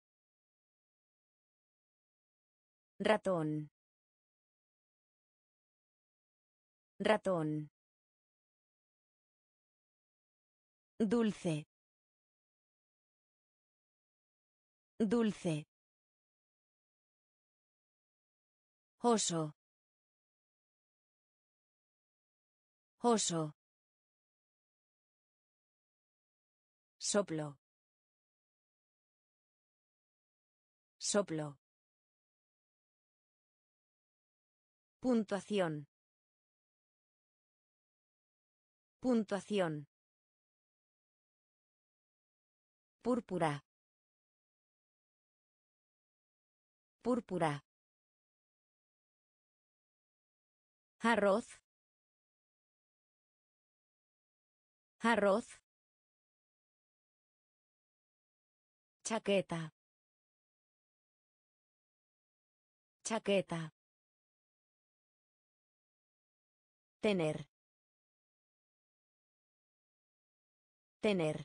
Ratón. Ratón. Dulce. Dulce. Oso. Oso. Soplo. Soplo. Puntuación. Puntuación. Púrpura. Púrpura. Arroz. Arroz. Chaqueta. Chaqueta. Tener. Tener.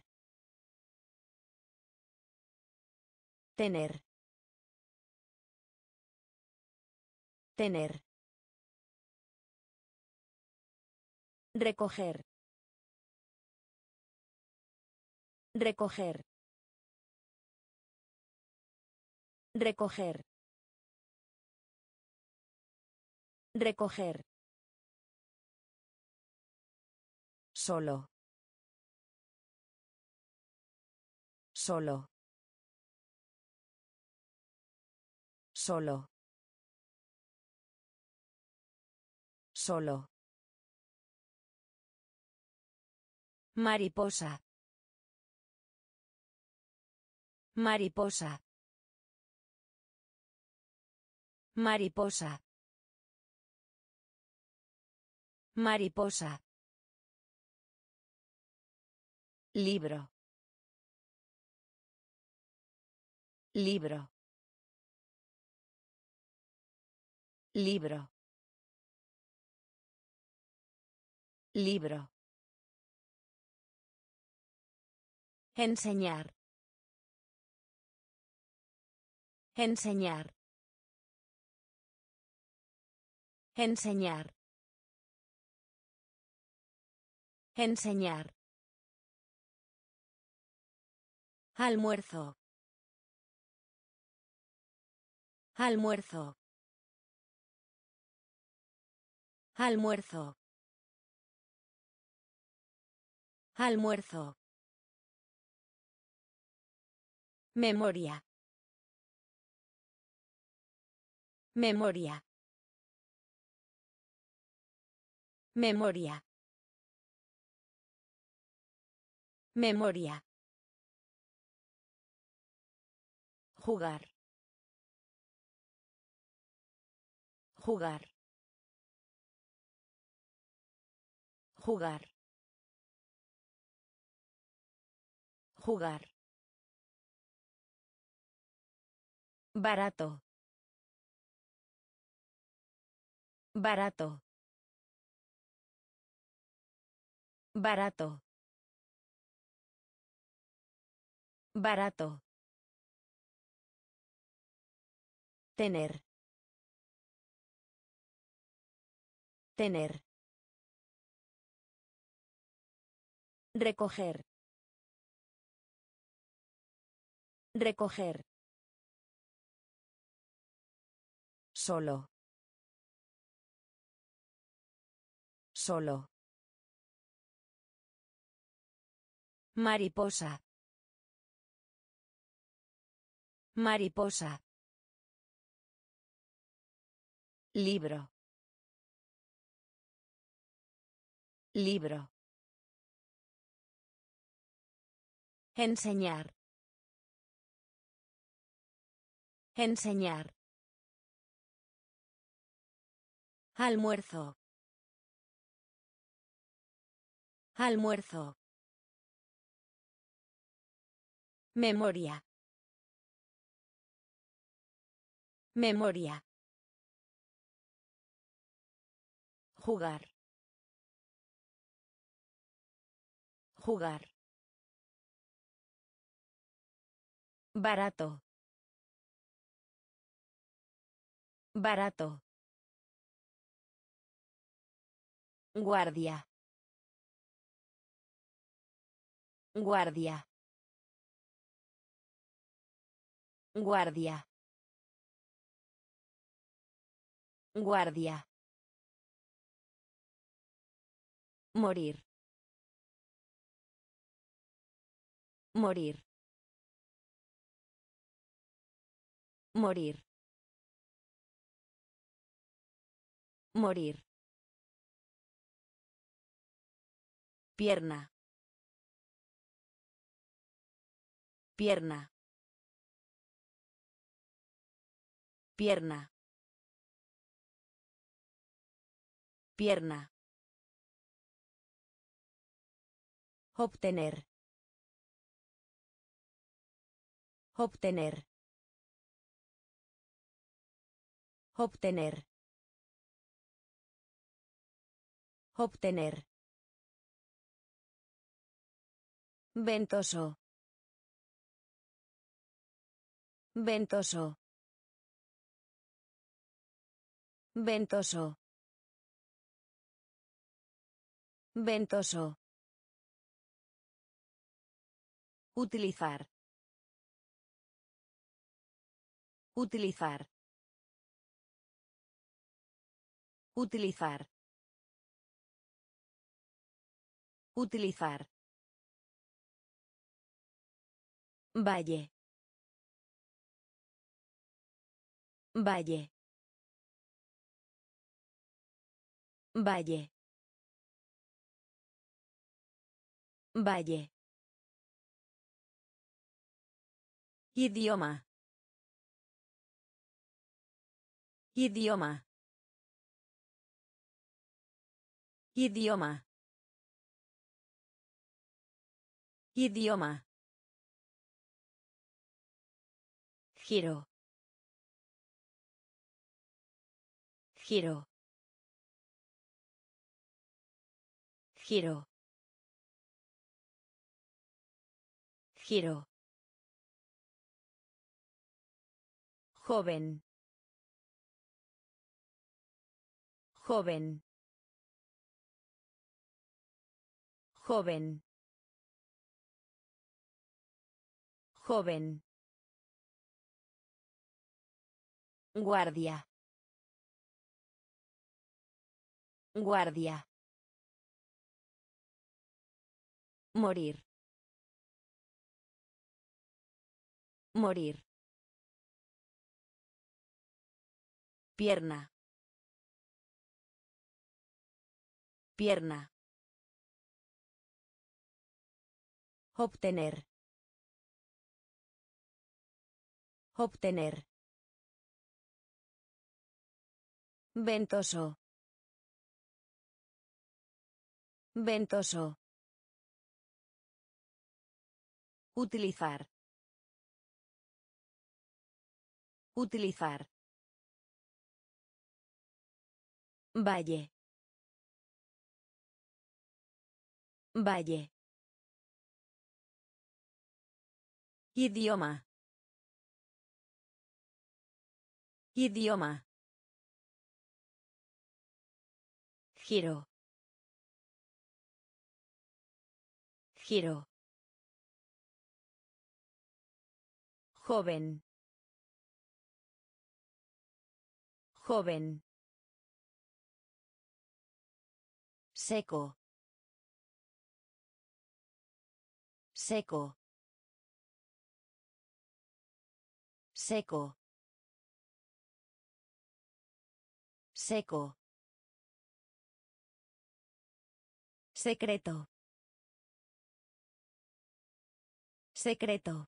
Tener. Tener. Recoger. Recoger. Recoger. Recoger. Solo. Solo. Solo. Solo. Mariposa. Mariposa. Mariposa. Mariposa. Libro. Libro. Libro. Libro. Enseñar. Enseñar. Enseñar. Enseñar. Almuerzo. Almuerzo. Almuerzo. Almuerzo. Memoria. Memoria. Memoria. Memoria. Jugar. Jugar. Jugar. Jugar. Barato. Barato. Barato. Barato. Tener. Tener. Recoger. Recoger. Solo. Solo. Mariposa. Mariposa. Libro. Libro. Enseñar. Enseñar. Almuerzo. Almuerzo. Memoria. Memoria. Jugar. Jugar. Barato. Barato. Guardia. Guardia. Guardia. Guardia. Morir. Morir. Morir. Morir. Pierna. Pierna. Pierna. Pierna. Obtener. Obtener. Obtener. Obtener. Ventoso. Ventoso. Ventoso. Ventoso. Utilizar. Utilizar. Utilizar. Utilizar. Valle. Valle. Valle. Valle. Idioma. Idioma. Idioma. Idioma. Giro. Giro. Giro. Giro. Joven. Joven. Joven. Joven. Guardia. Guardia. Morir. Morir. Pierna. Pierna. Obtener. Obtener. Ventoso. Ventoso. Utilizar. Utilizar. Valle. Valle. Idioma. Idioma. Giro. Giro. Joven. Joven. Seco. Seco. Seco. Seco. Secreto. Secreto.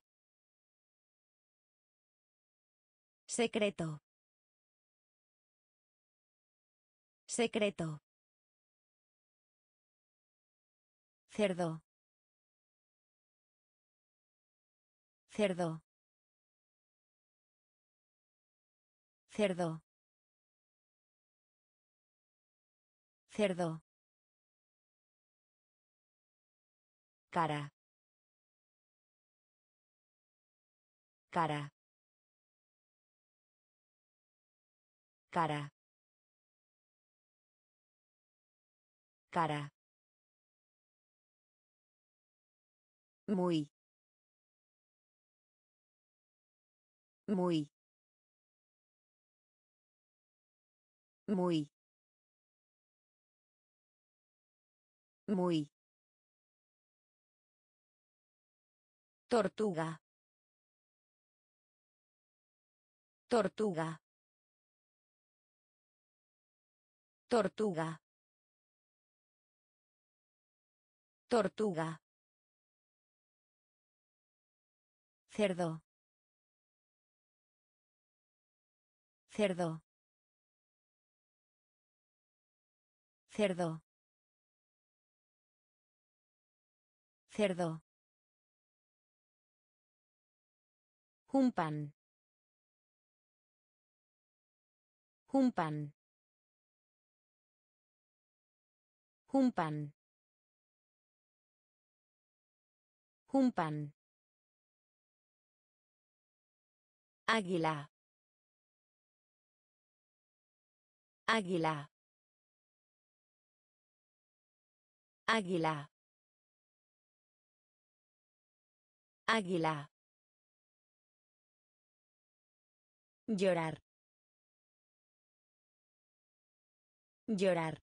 Secreto. Secreto. Cerdo. Cerdo. Cerdo. Cerdo. Cara. Cara. Cara. Cara. Muy. Muy. Muy. Muy. Tortuga. Tortuga. Tortuga. Tortuga. Cerdo. Cerdo. Cerdo. Cerdo. Un pan. Un pan. Humpan. Humpan. Águila. Águila. Águila. Águila. Llorar. Llorar.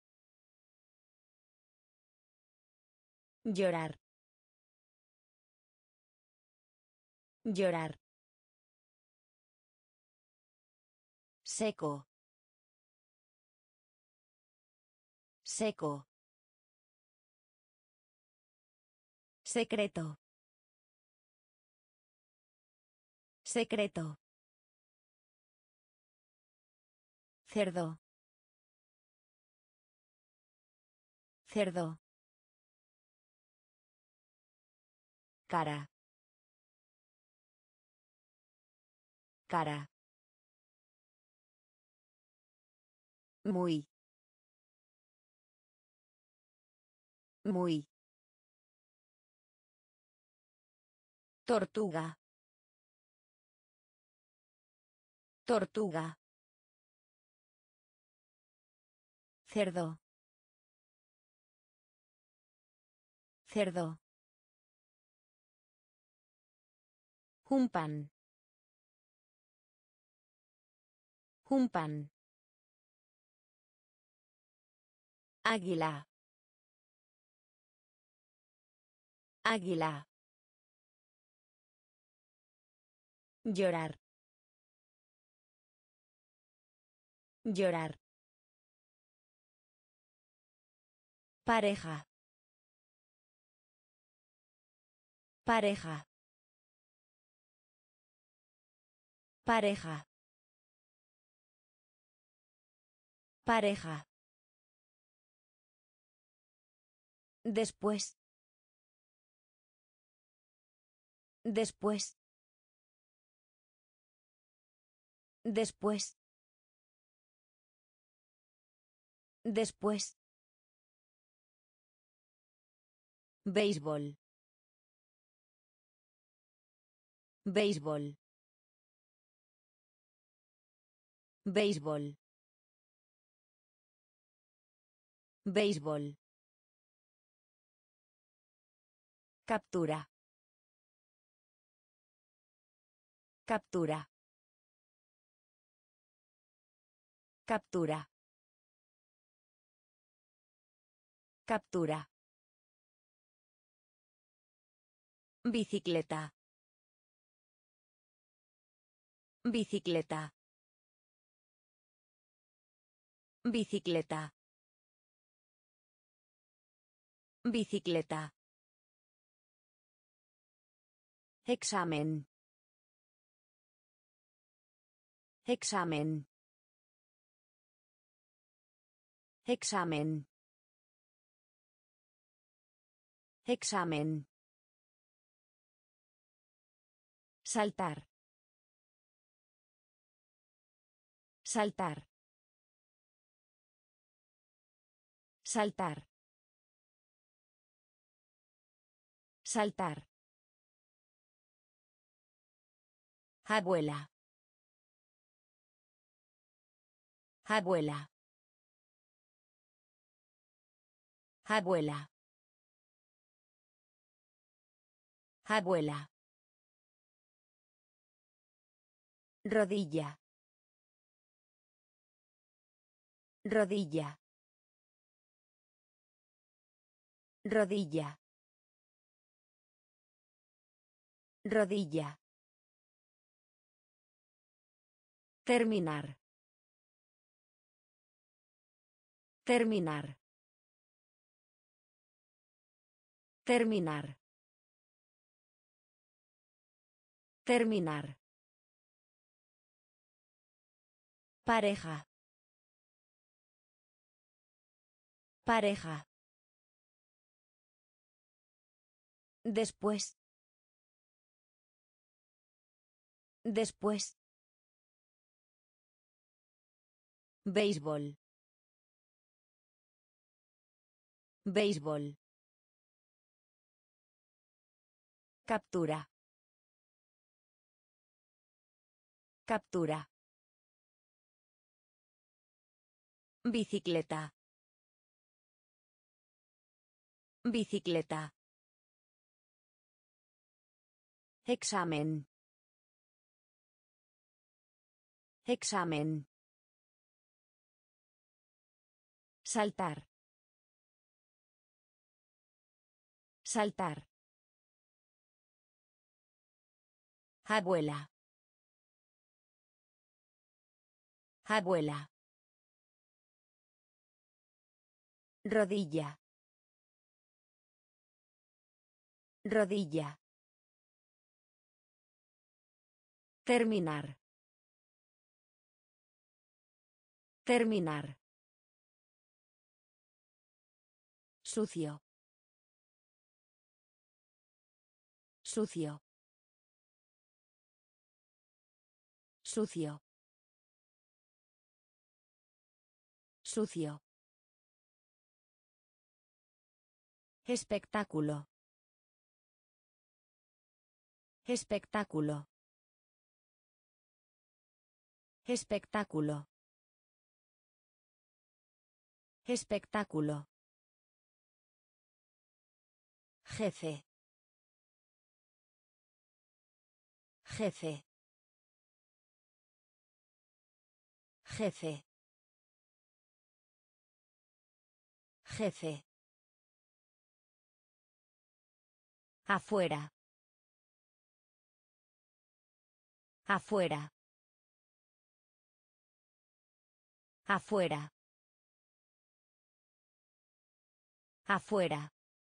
Llorar. Llorar. Seco. Seco. Secreto. Secreto. Cerdo. Cerdo. Cara. Cara. Muy. Muy. Tortuga. Tortuga. Cerdo. Cerdo. Humpan. Humpan. Águila. Águila. Llorar. Llorar. Pareja. Pareja. Pareja. Pareja. Después. Después. Después. Después. Béisbol. Béisbol. Béisbol. Béisbol. Captura. Captura. Captura. Captura. Bicicleta. Bicicleta. Bicicleta. Bicicleta. Examen. Examen. Examen. Examen. Saltar. Saltar. Saltar. Saltar. Abuela. Abuela. Abuela. Abuela. Rodilla. Rodilla. Rodilla. Rodilla. Terminar. Terminar. Terminar. Terminar. Pareja. Pareja. Después. Después. Béisbol. Béisbol. Captura. Captura. Bicicleta. Bicicleta. Examen. Examen. Saltar. Saltar. Abuela. Abuela. Rodilla. Rodilla. Terminar. Terminar. Sucio. Sucio. Sucio. Sucio. Espectáculo. Espectáculo. Espectáculo. Espectáculo. Jefe. Jefe. Jefe. Jefe. Afuera. Afuera. Afuera. Afuera.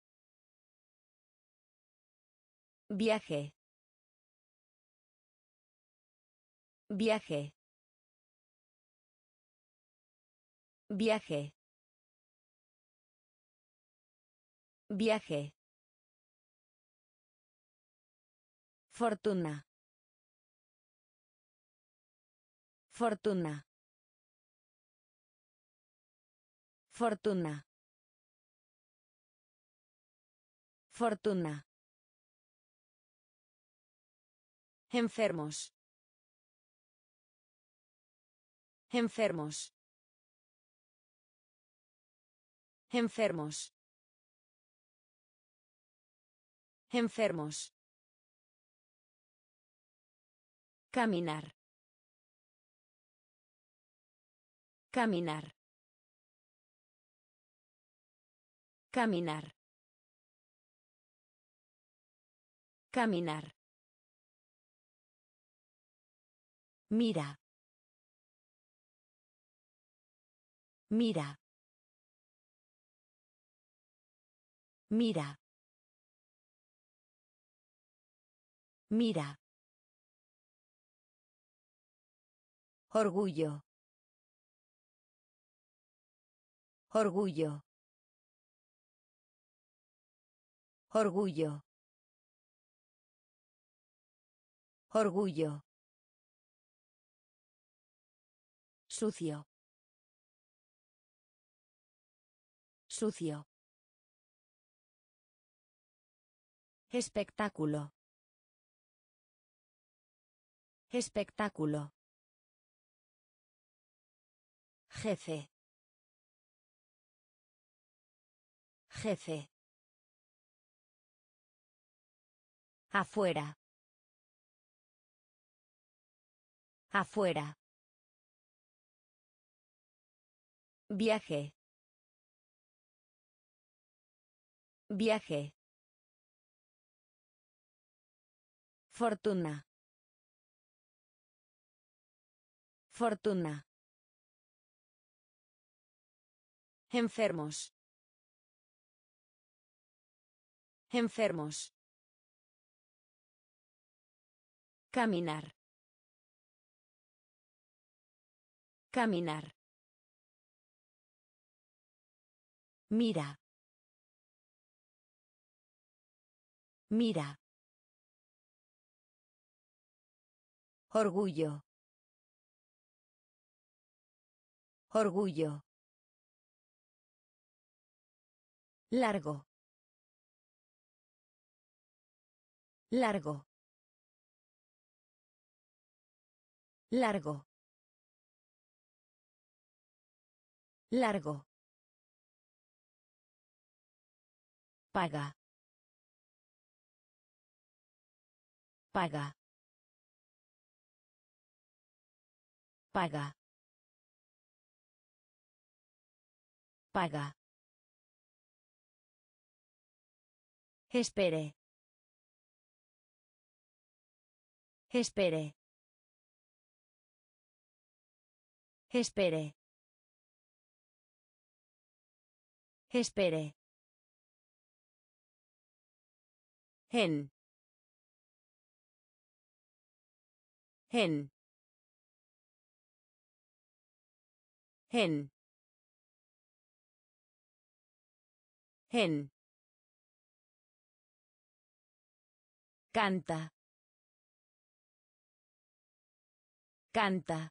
Viaje. Viaje. Viaje. Viaje. Fortuna. Fortuna. Fortuna. Fortuna. Enfermos. Enfermos. Enfermos. Enfermos. Caminar. Caminar. Caminar. Caminar. Mira. Mira. Mira. Mira. Orgullo. Orgullo. Orgullo. Orgullo. Sucio. Sucio. Espectáculo. Espectáculo. Jefe. Jefe. Afuera. Afuera. Viaje. Viaje. Fortuna. Fortuna. Enfermos. Enfermos. Caminar. Caminar. Mira. Mira. Orgullo. Orgullo. Largo. Largo. Largo. Largo. Paga. Paga. Paga. Paga. Espere. Espere. Espere. Espere. Gen. Gen. Gen. Gen. Canta. Canta.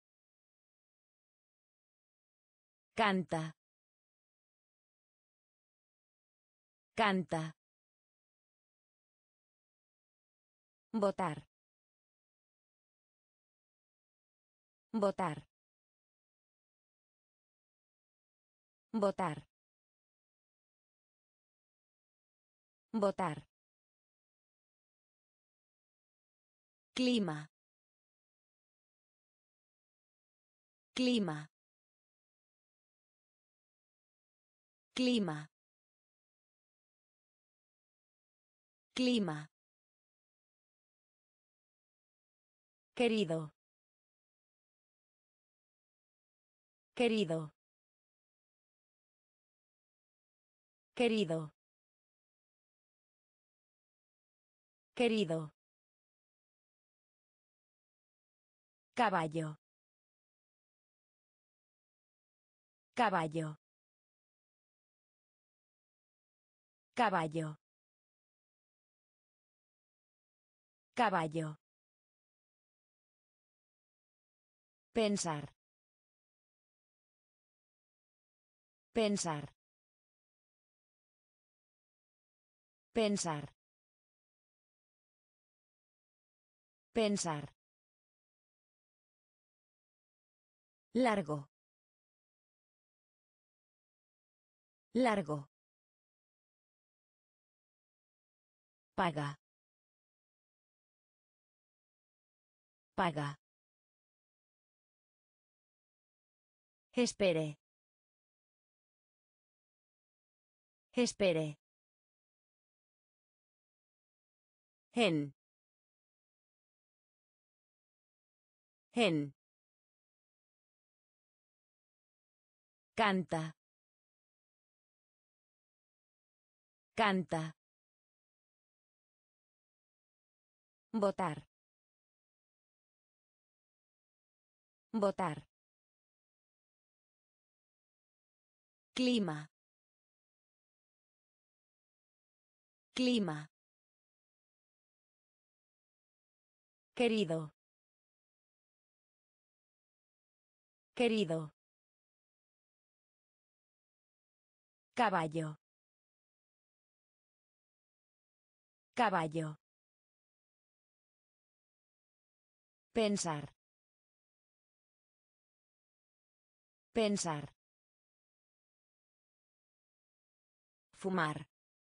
Canta. Canta. Votar. Votar. Votar. Votar. Clima. Clima. Clima. Clima. Querido. Querido. Querido. Querido. Caballo. Caballo. Caballo. Caballo. Pensar. Pensar. Pensar. Pensar. Largo. Largo. Paga. Paga. Espere. Espere. Gen. Gen. Canta. Canta. Votar. Votar. Clima. Clima. Querido. Querido. Caballo. Caballo. Pensar. Pensar. Fumar.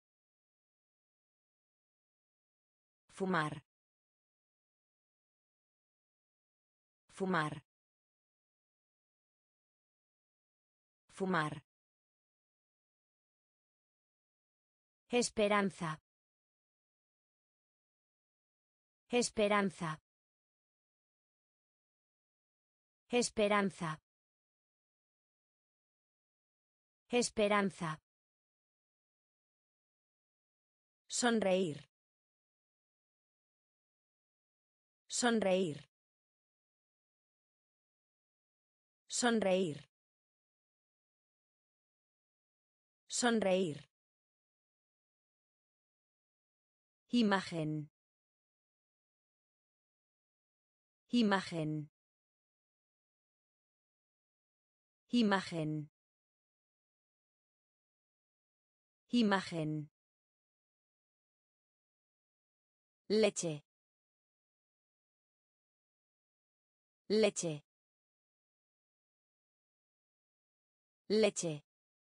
Fumar. Fumar. Fumar. Esperanza. Esperanza. Esperanza. Esperanza. Sonreír. Sonreír. Sonreír. Sonreír. Imagen. Imagen. Imagen. Imagen. Leche. Leche. Leche.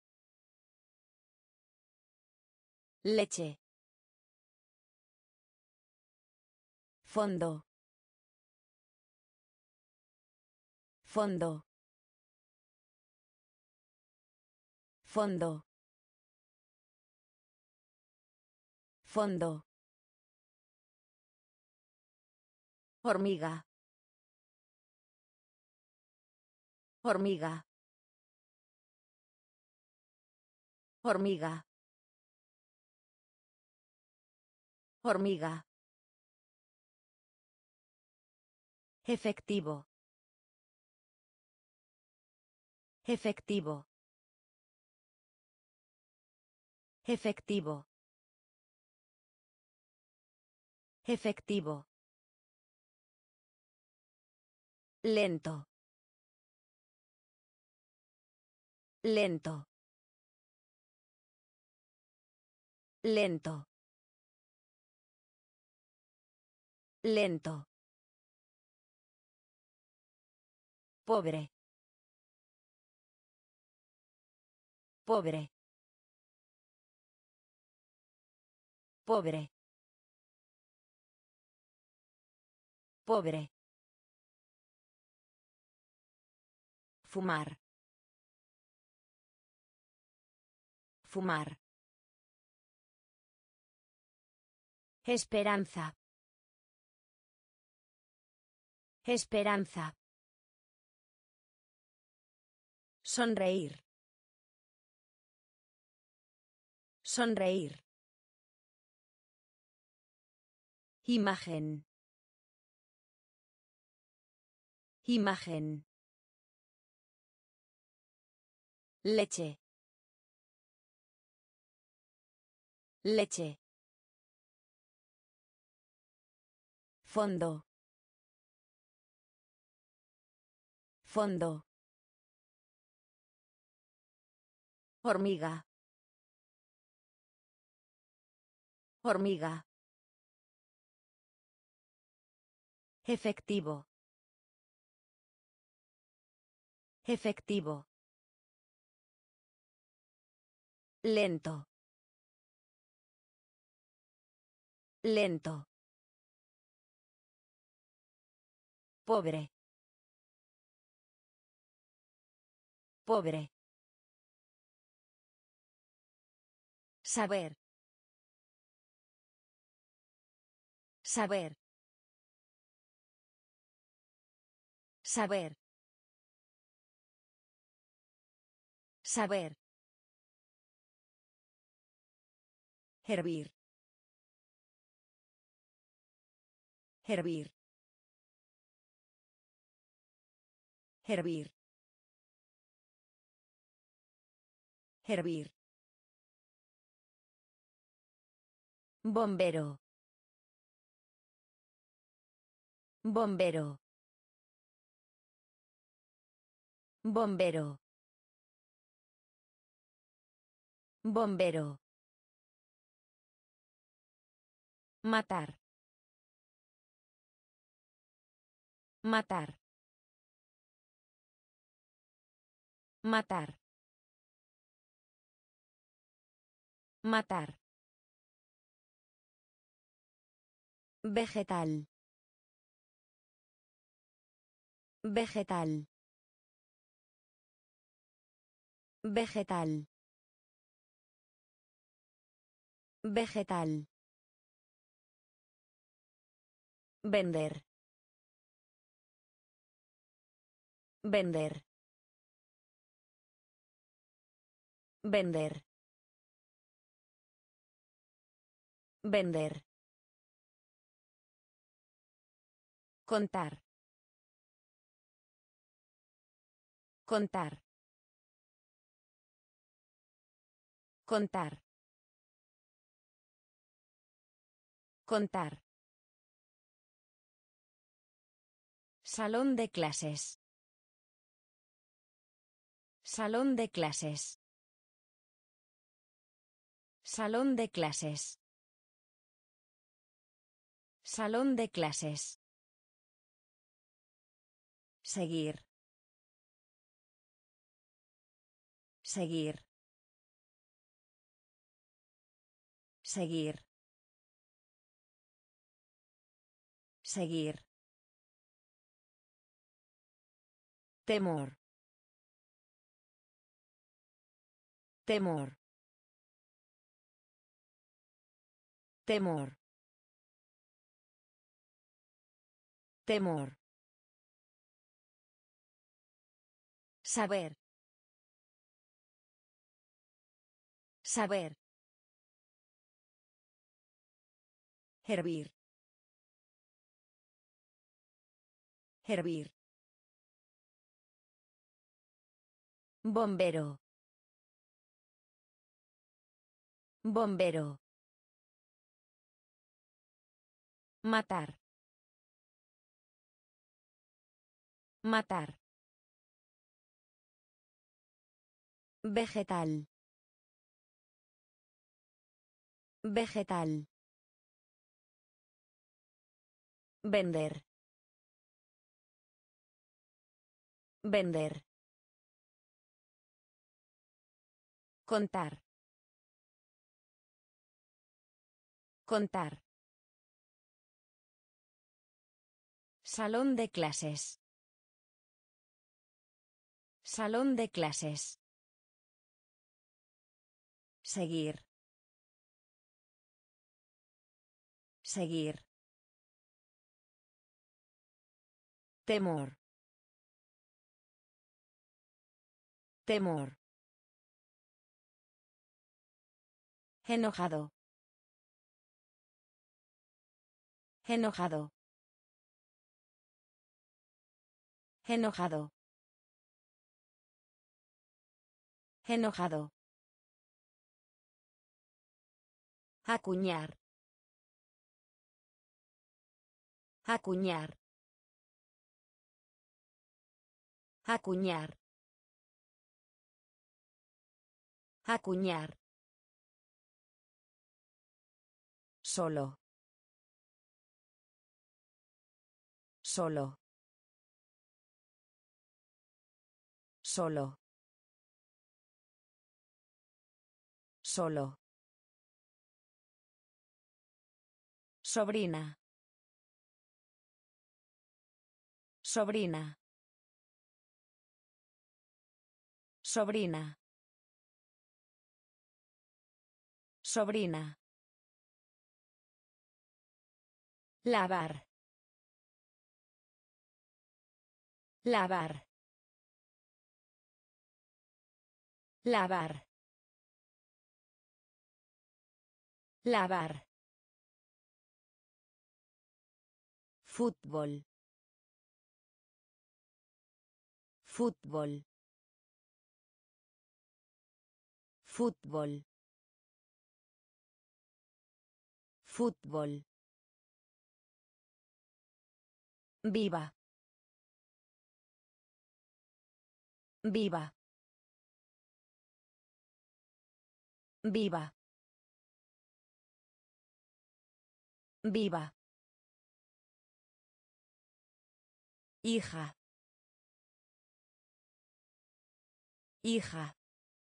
Leche. Fondo. Fondo. Fondo. Fondo. Hormiga. Hormiga. Hormiga. Hormiga. Efectivo. Efectivo. Efectivo. Efectivo. Lento. Lento. Lento. Lento. Pobre. Pobre. Pobre. Pobre. Fumar. Fumar. Esperanza. Esperanza. Sonreír. Sonreír. Imagen. Imagen. Leche. Leche. Fondo. Fondo. Hormiga. Hormiga. Efectivo. Efectivo. Lento. Lento. Pobre. Pobre. Saber. Saber. Saber. Saber. Hervir. Hervir. Hervir. Hervir. Bombero. Bombero. Bombero. Bombero. Matar. Matar. Matar. Matar. Vegetal. Vegetal. Vegetal. Vegetal. Vender. Vender. Vender. Vender. Contar. Contar. Contar. Contar. Salón de clases. Salón de clases. Salón de clases. Salón de clases. Seguir. Seguir. Seguir. Seguir. Temor. Temor. Temor. Temor. Saber. Saber. Hervir. Hervir. Bombero. Bombero. Matar. Matar. Vegetal. Vegetal. Vender. Vender. Contar. Contar. Salón de clases. Salón de clases. Seguir. Seguir. Temor. Temor. Enojado. Enojado. Enojado. Enojado. Acuñar. Acuñar. Acuñar. Acuñar. Solo. Solo. Solo. Solo. Sobrina. Sobrina. Sobrina. Sobrina. Lavar. Lavar. Lavar. Lavar. Fútbol. Fútbol. Fútbol. Fútbol. Viva. Viva. Viva. Viva. Hija. Hija.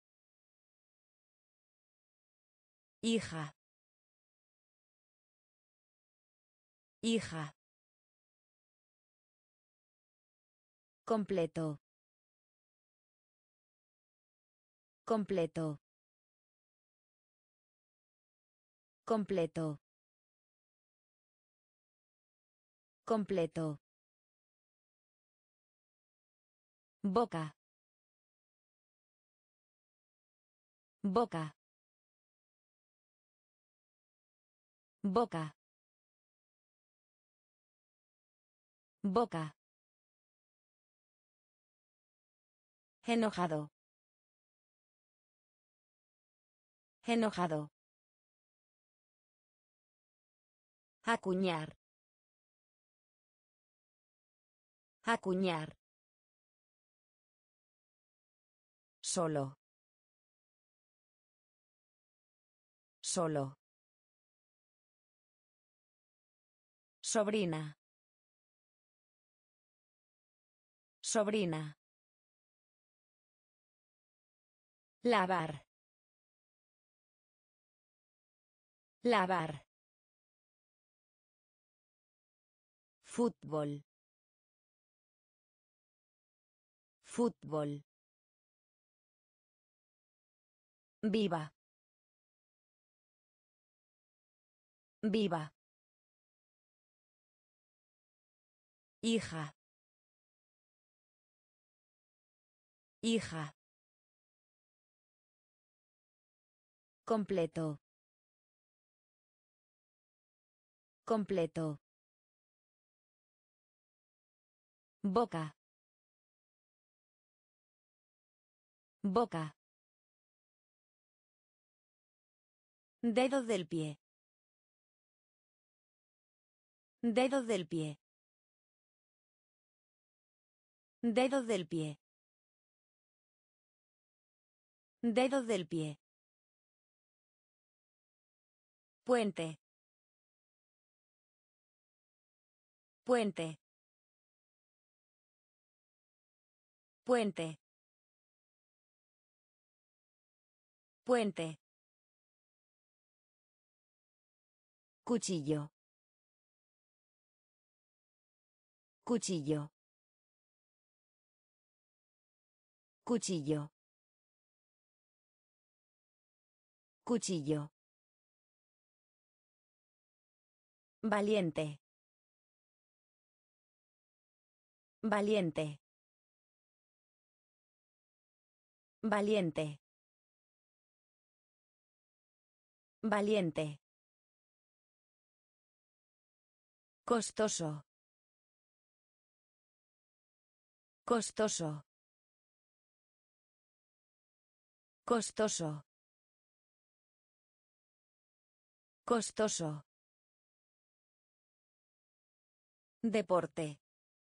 Hija. Hija. Completo. Completo. Completo. Completo. Boca. Boca. Boca. Boca. Enojado. Enojado. Acuñar. Acuñar. Solo. Solo. Sobrina. Sobrina. Lavar. Lavar. Fútbol. Fútbol. Viva. Viva. Hija. Hija. Completo. Completo. Boca. Boca. Dedo del pie. Dedo del pie. Dedo del pie. Dedo del pie. Puente. Puente. Puente. Puente. Cuchillo. Cuchillo. Cuchillo. Cuchillo. Valiente. Valiente. Valiente. Valiente. Costoso. Costoso. Costoso. Costoso. Deporte.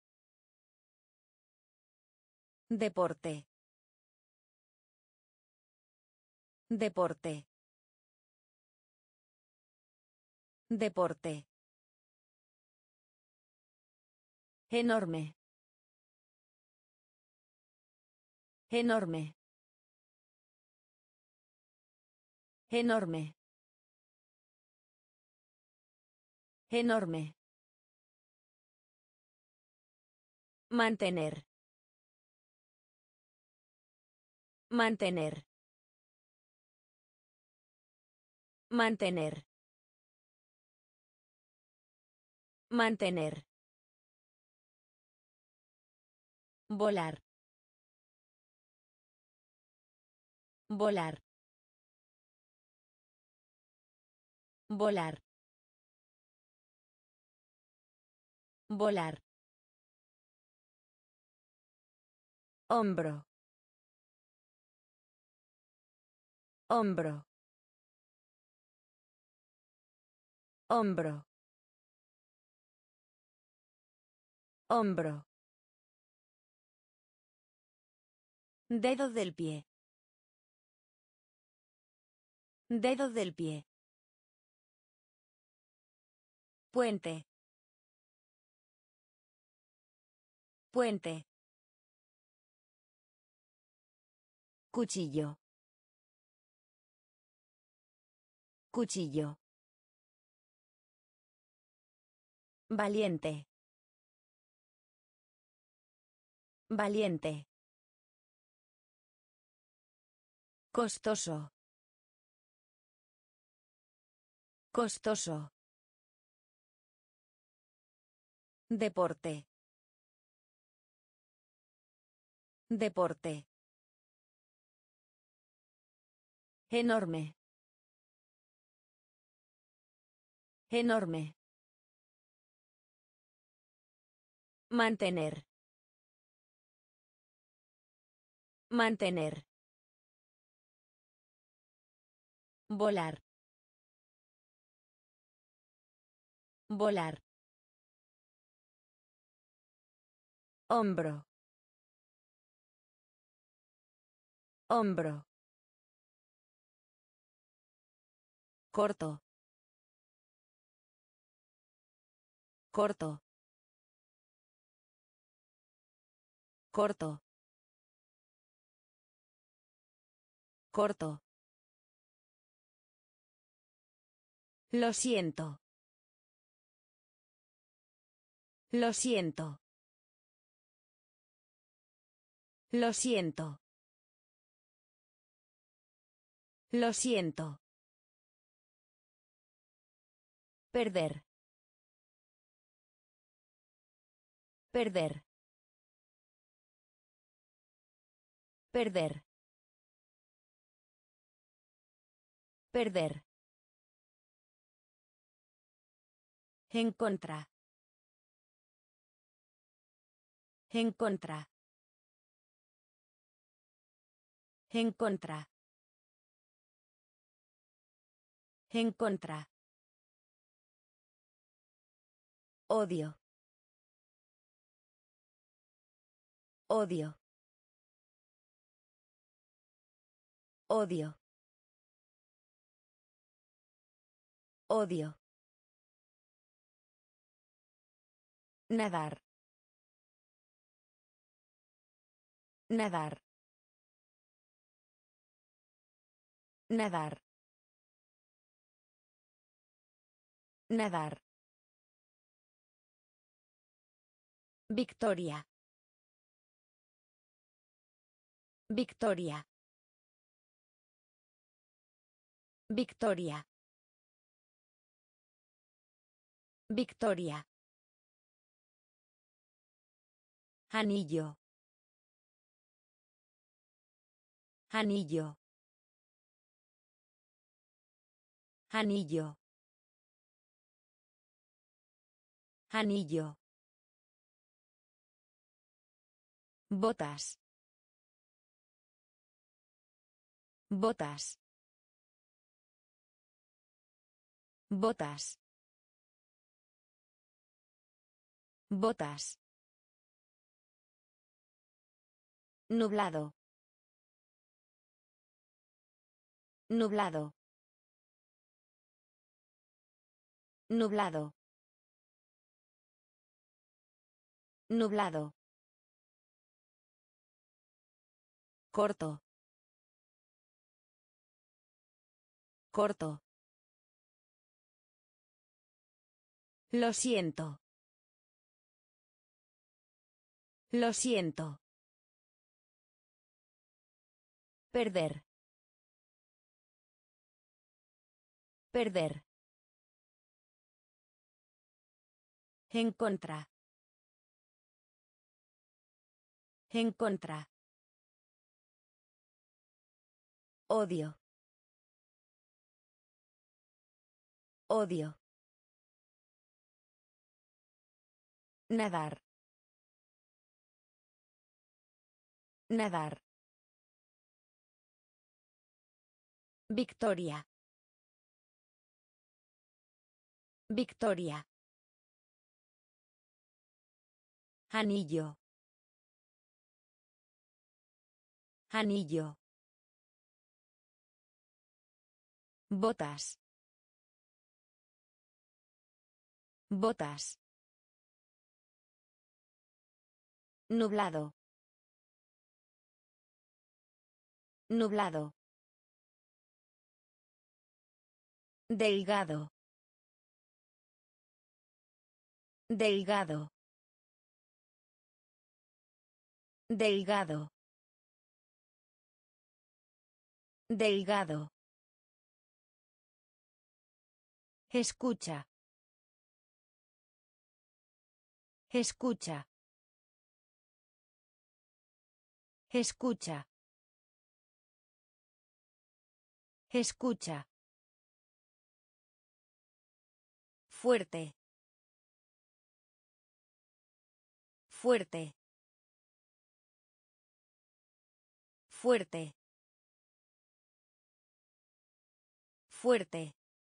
Deporte. Deporte. Deporte. Enorme. Enorme. Enorme. Enorme. Mantener. Mantener. Mantener. Mantener. Volar. Volar. Volar. Volar. Hombro. Hombro. Hombro. Hombro. Dedo del pie. Dedo del pie. Puente. Puente. Cuchillo. Cuchillo. Valiente. Valiente. Costoso. Costoso. Deporte. Deporte. Enorme. Enorme. Mantener. Mantener. Volar. Volar. Hombro. Hombro. corto, corto, corto, corto. Lo siento. Lo siento. Lo siento. Lo siento. Perder. Perder. Perder. Perder. En contra. En contra. En contra. En contra. Odio. Odio. Odio. Odio. Nadar. Nadar. Nadar. Nadar. Victoria. Victoria. Victoria. Victoria. Anillo. Anillo. Anillo. Anillo. Botas. Botas. Botas. Botas. Nublado. Nublado. Nublado. Nublado. Corto. Corto. Lo siento. Lo siento. Perder. Perder. En contra. En contra. Odio. Odio. Nadar. Nadar. Victoria. Victoria. Anillo. Anillo. Botas. Botas. Nublado. Nublado. Delgado. Delgado. Delgado. Delgado. Escucha. Escucha. Escucha. Escucha. Fuerte. Fuerte. Fuerte. Fuerte.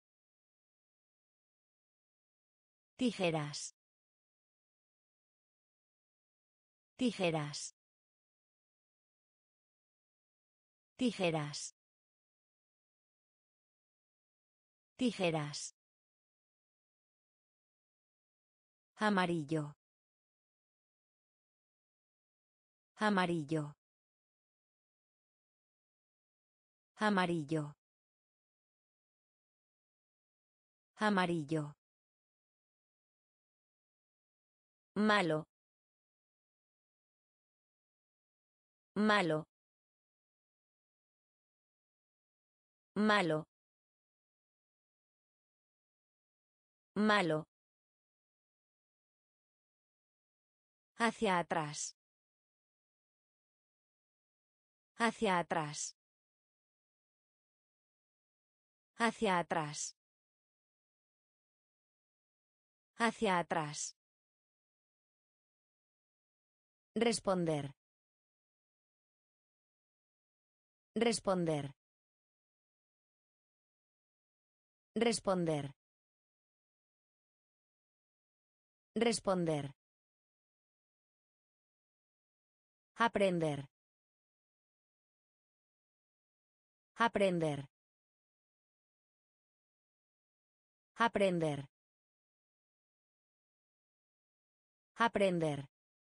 Tijeras. Tijeras. Tijeras. Tijeras. Amarillo. Amarillo. Amarillo. Amarillo. Malo. Malo. Malo. Malo. Hacia atrás. Hacia atrás. Hacia atrás. Hacia atrás. Responder. Responder. Responder. Responder. Aprender. Aprender. Aprender. Aprender.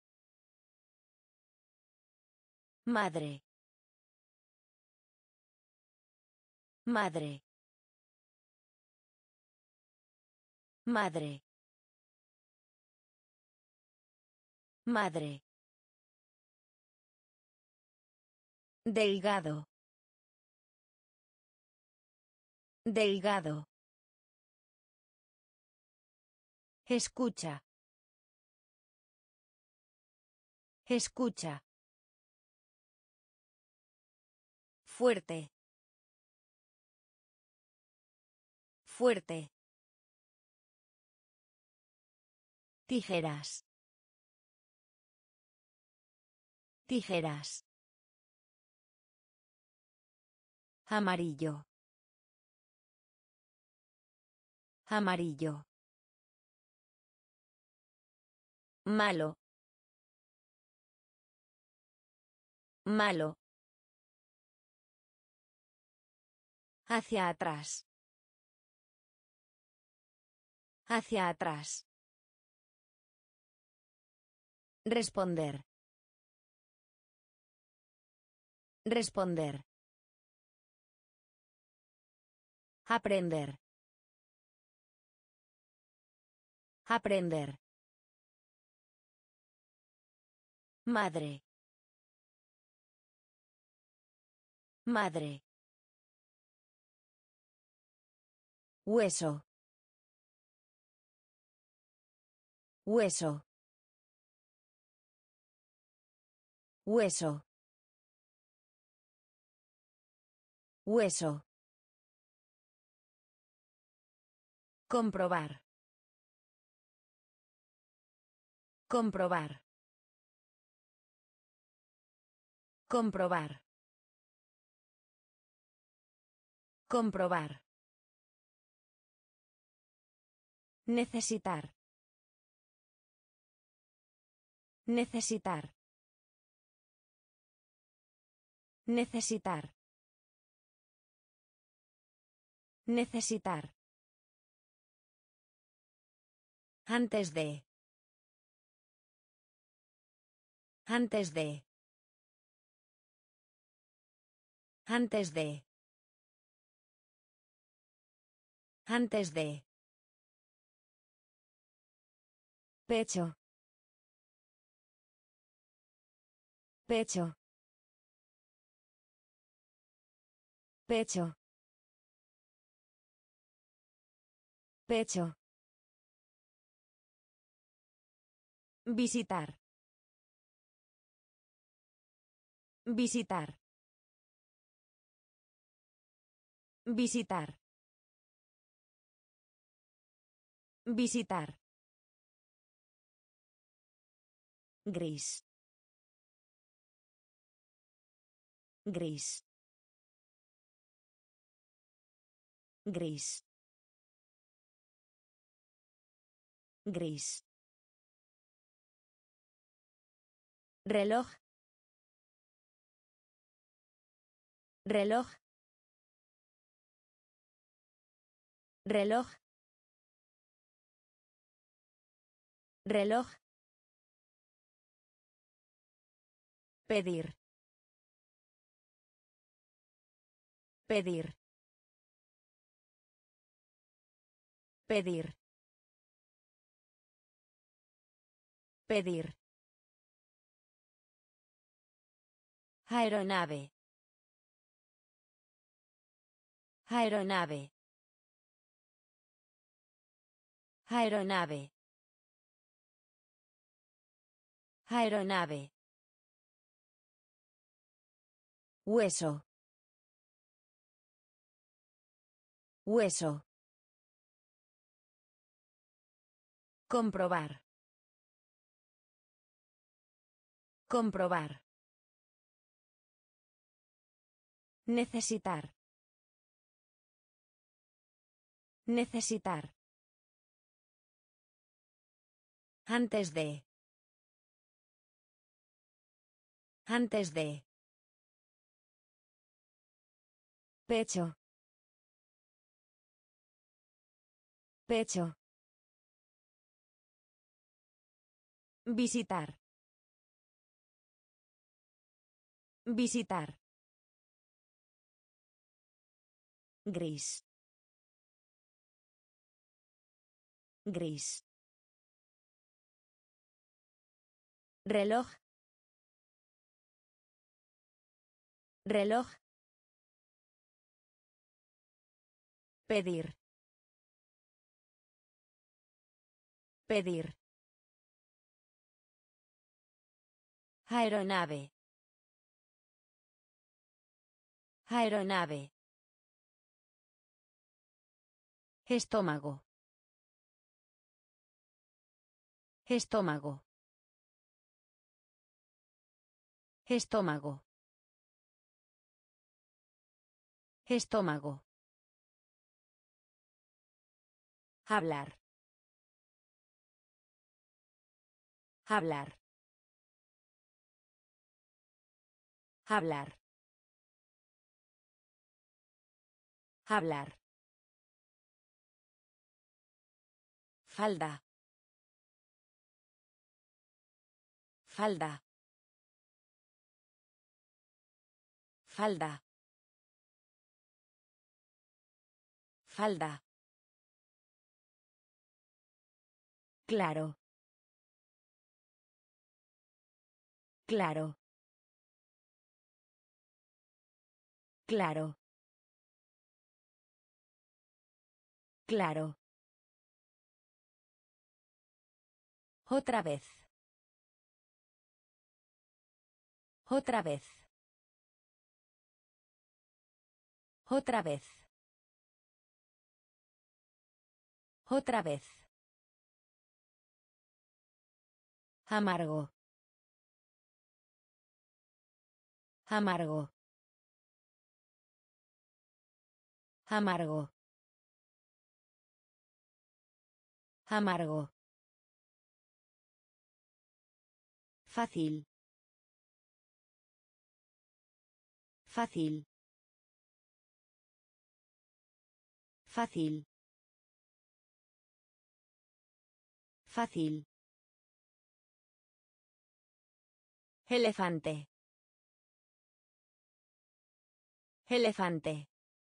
Madre. Madre. Madre. Madre. Delgado. Delgado. Escucha. Escucha. Fuerte. Fuerte. Tijeras. Tijeras. Amarillo. Amarillo. Malo. Malo. Hacia atrás. Hacia atrás. Responder. Responder. Aprender. Aprender. Madre. Madre. Hueso. Hueso. Hueso. Hueso. Comprobar. Comprobar. Comprobar. Comprobar. Necesitar. Necesitar. Necesitar. Necesitar. Antes de. Antes de. Antes de. Antes de. Pecho. Pecho. Pecho. Pecho. Visitar. Visitar. Visitar. Visitar. Gris. Gris. Gris. Gris. Reloj. Reloj. reloj, reloj, pedir, pedir, pedir, pedir, aeronave, aeronave, aeronave, aeronave, hueso, hueso, comprobar, comprobar, necesitar, necesitar, antes de, antes de, pecho, pecho, visitar, visitar, gris, gris, reloj, reloj, pedir, pedir, aeronave, aeronave, estómago, estómago, estómago, estómago, hablar, hablar, hablar, hablar, falda, falda, falda, falda, claro, claro, claro, claro, otra vez, otra vez, otra vez, otra vez, amargo, amargo, amargo, amargo, fácil, fácil, fácil, fácil, elefante, elefante,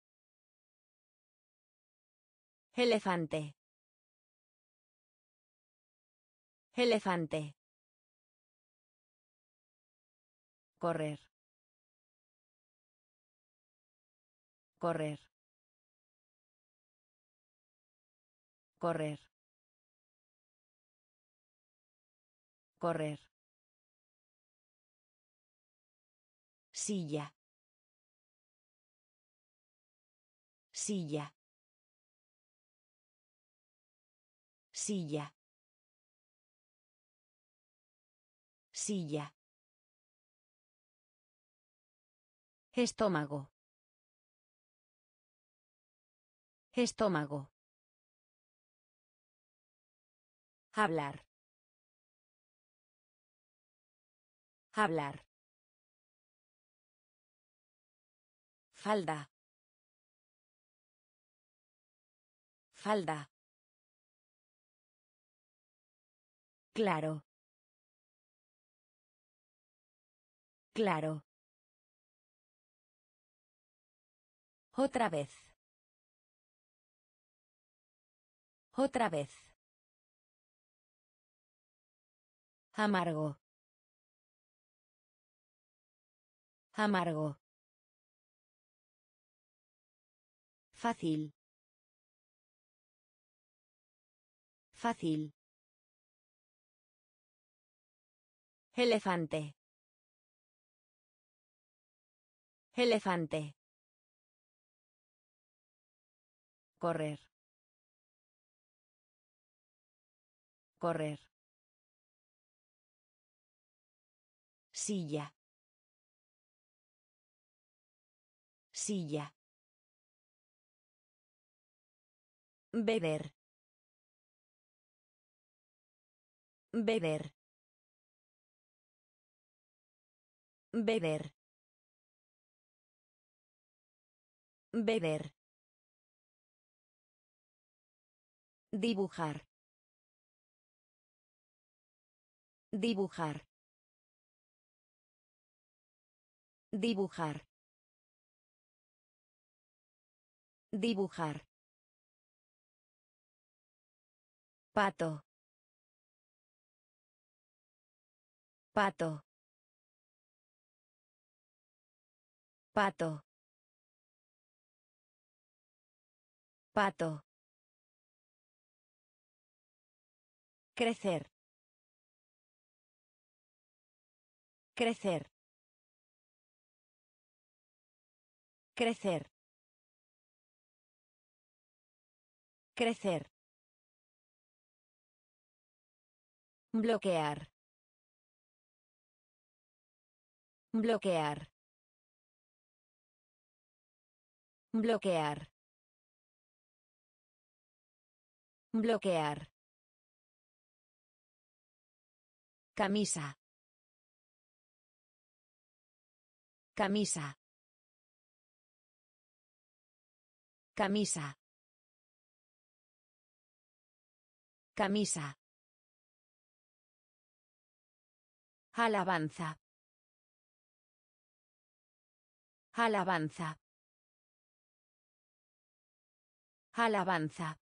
elefante, elefante, correr, correr, correr, correr, silla, silla, silla, silla, estómago, estómago, hablar, hablar, falda, Falda. Claro. Claro. Otra vez. Otra vez. Amargo. Amargo. Fácil. Fácil. Elefante. Elefante. Correr. Correr. Silla. Silla. Beber. Beber. Beber. Beber. Dibujar. Dibujar. Dibujar. Dibujar. Pato. Pato. Pato. Pato. Crecer. Crecer. Crecer. Crecer. Bloquear. Bloquear. Bloquear. Bloquear. Camisa. Camisa. Camisa. Camisa. Alabanza. Alabanza. Alabanza.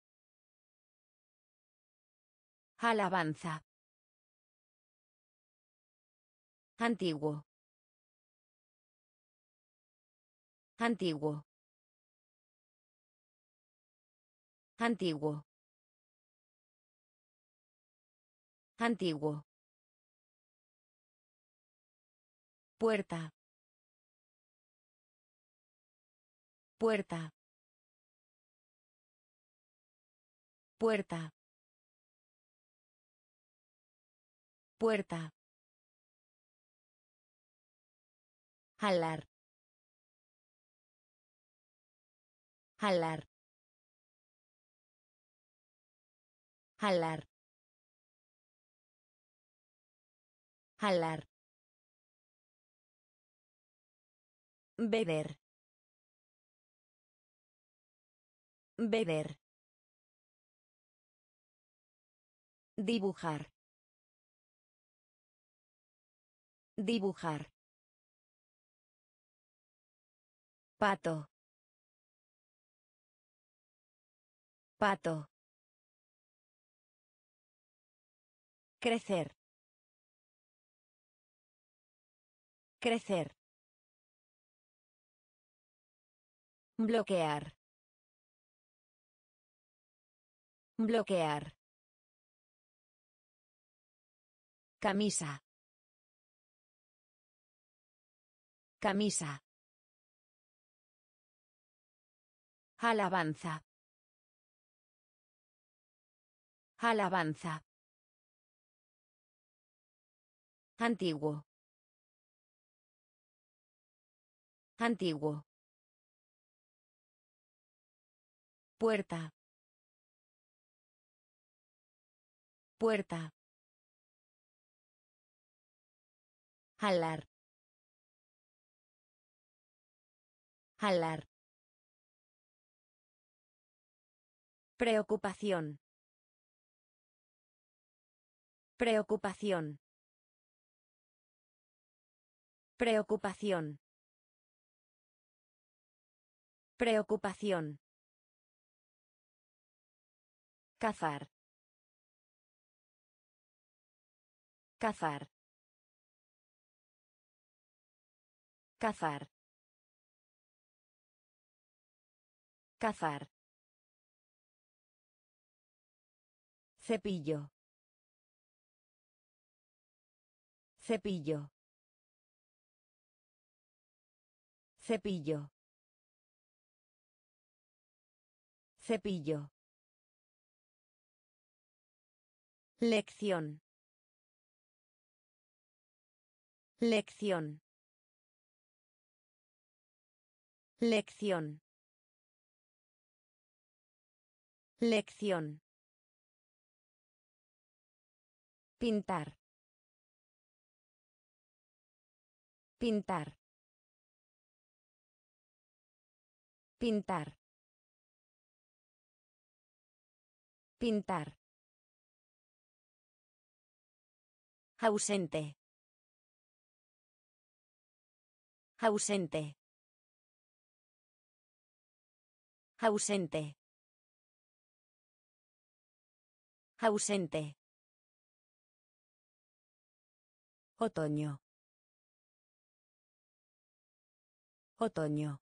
Alabanza. Antiguo. Antiguo. Antiguo. Antiguo. Puerta. Puerta. Puerta. Puerta. Jalar. Jalar. Jalar. Jalar. Beber. Beber. Dibujar. Dibujar. Pato. Pato. Crecer. Crecer. Bloquear. Bloquear. Camisa. Camisa. Alabanza. Alabanza. Antiguo. Antiguo. Puerta. Puerta. Jalar. Jalar. Preocupación. Preocupación. Preocupación. Preocupación. Cazar. Cazar. Cazar. Cazar. Cepillo. Cepillo. Cepillo. Cepillo. Lección. Lección. Lección. Lección. Pintar. Pintar. Pintar. Pintar. Ausente. Ausente. Ausente. Ausente. Otoño. Otoño.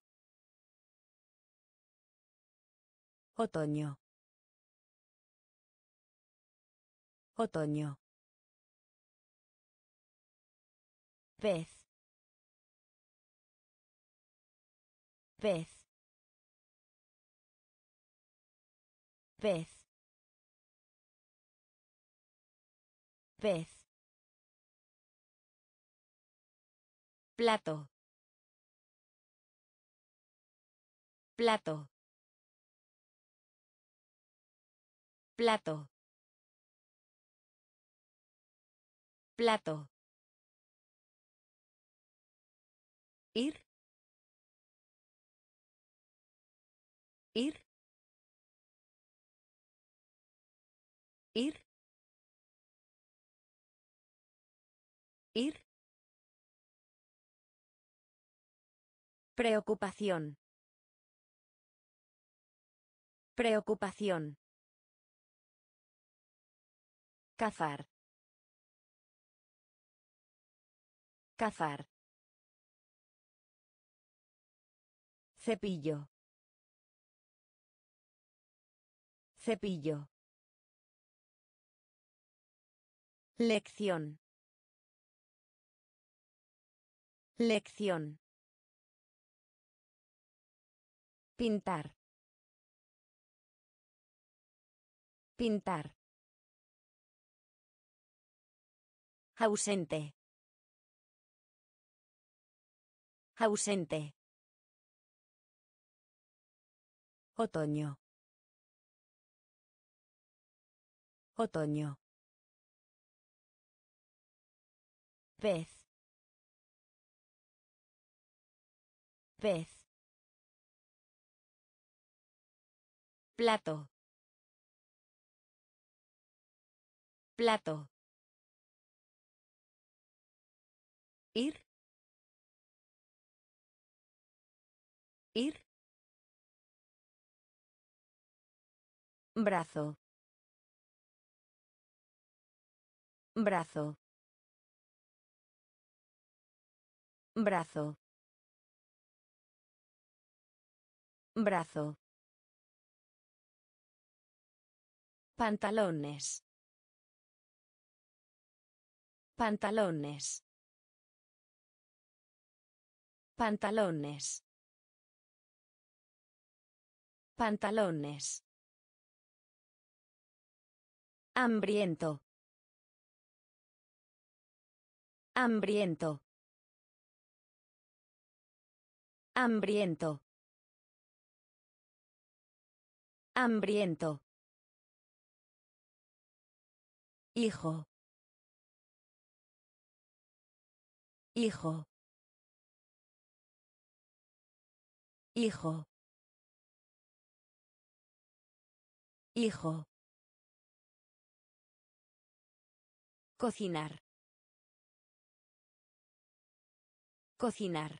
Otoño. Otoño. Pez. Pez. Pez. Pez. Plato. Plato. Plato. Plato. Ir. Ir. Ir. Ir. Preocupación. Preocupación. Cazar. Cazar. Cepillo. Cepillo. Lección. Lección. Pintar. Pintar. Ausente. Ausente. Otoño. Otoño. Pez. Pez. Plato. Plato. Ir. Ir. Brazo. Brazo. Brazo. Brazo. Pantalones. Pantalones. Pantalones. Pantalones. Hambriento. Hambriento. Hambriento. Hambriento. Hijo. Hijo. Hijo. Hijo. Cocinar. Cocinar.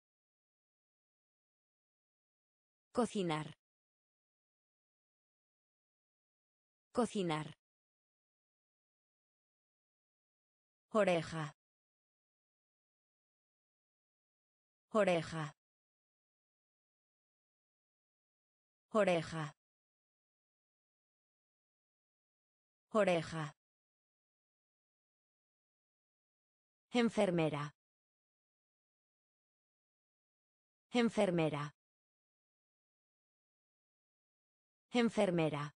Cocinar. Cocinar. Oreja. Oreja. Oreja. Oreja. Enfermera. Enfermera. Enfermera.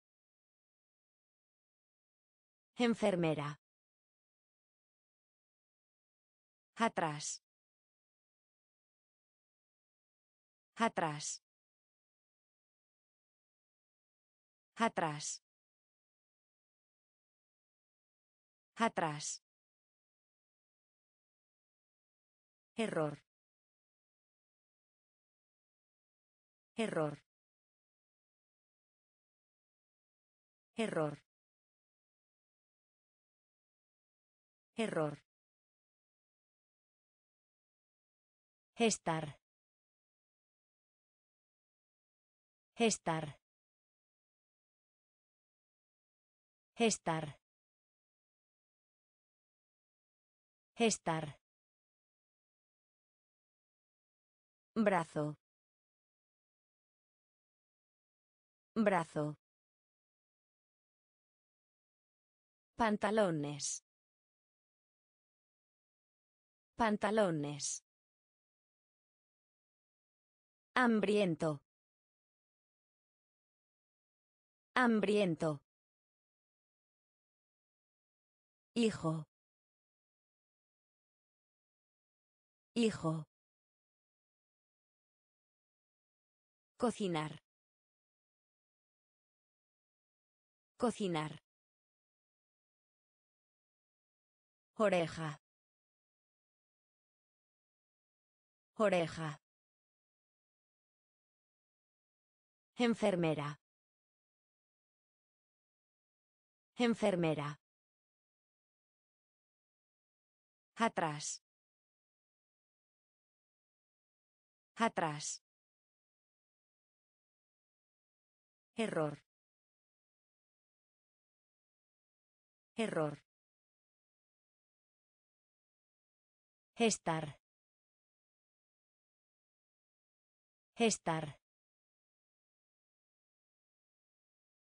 Enfermera. Atrás. Atrás. Atrás. Atrás. Error. Error. Error. Error. Estar. Estar. Estar. Estar. Brazo. Brazo. Pantalones. Pantalones. Hambriento. Hambriento. Hijo. Hijo. Cocinar. Cocinar. Oreja. Oreja. Enfermera. Enfermera. Atrás. Atrás. Error. Error. Estar. Estar.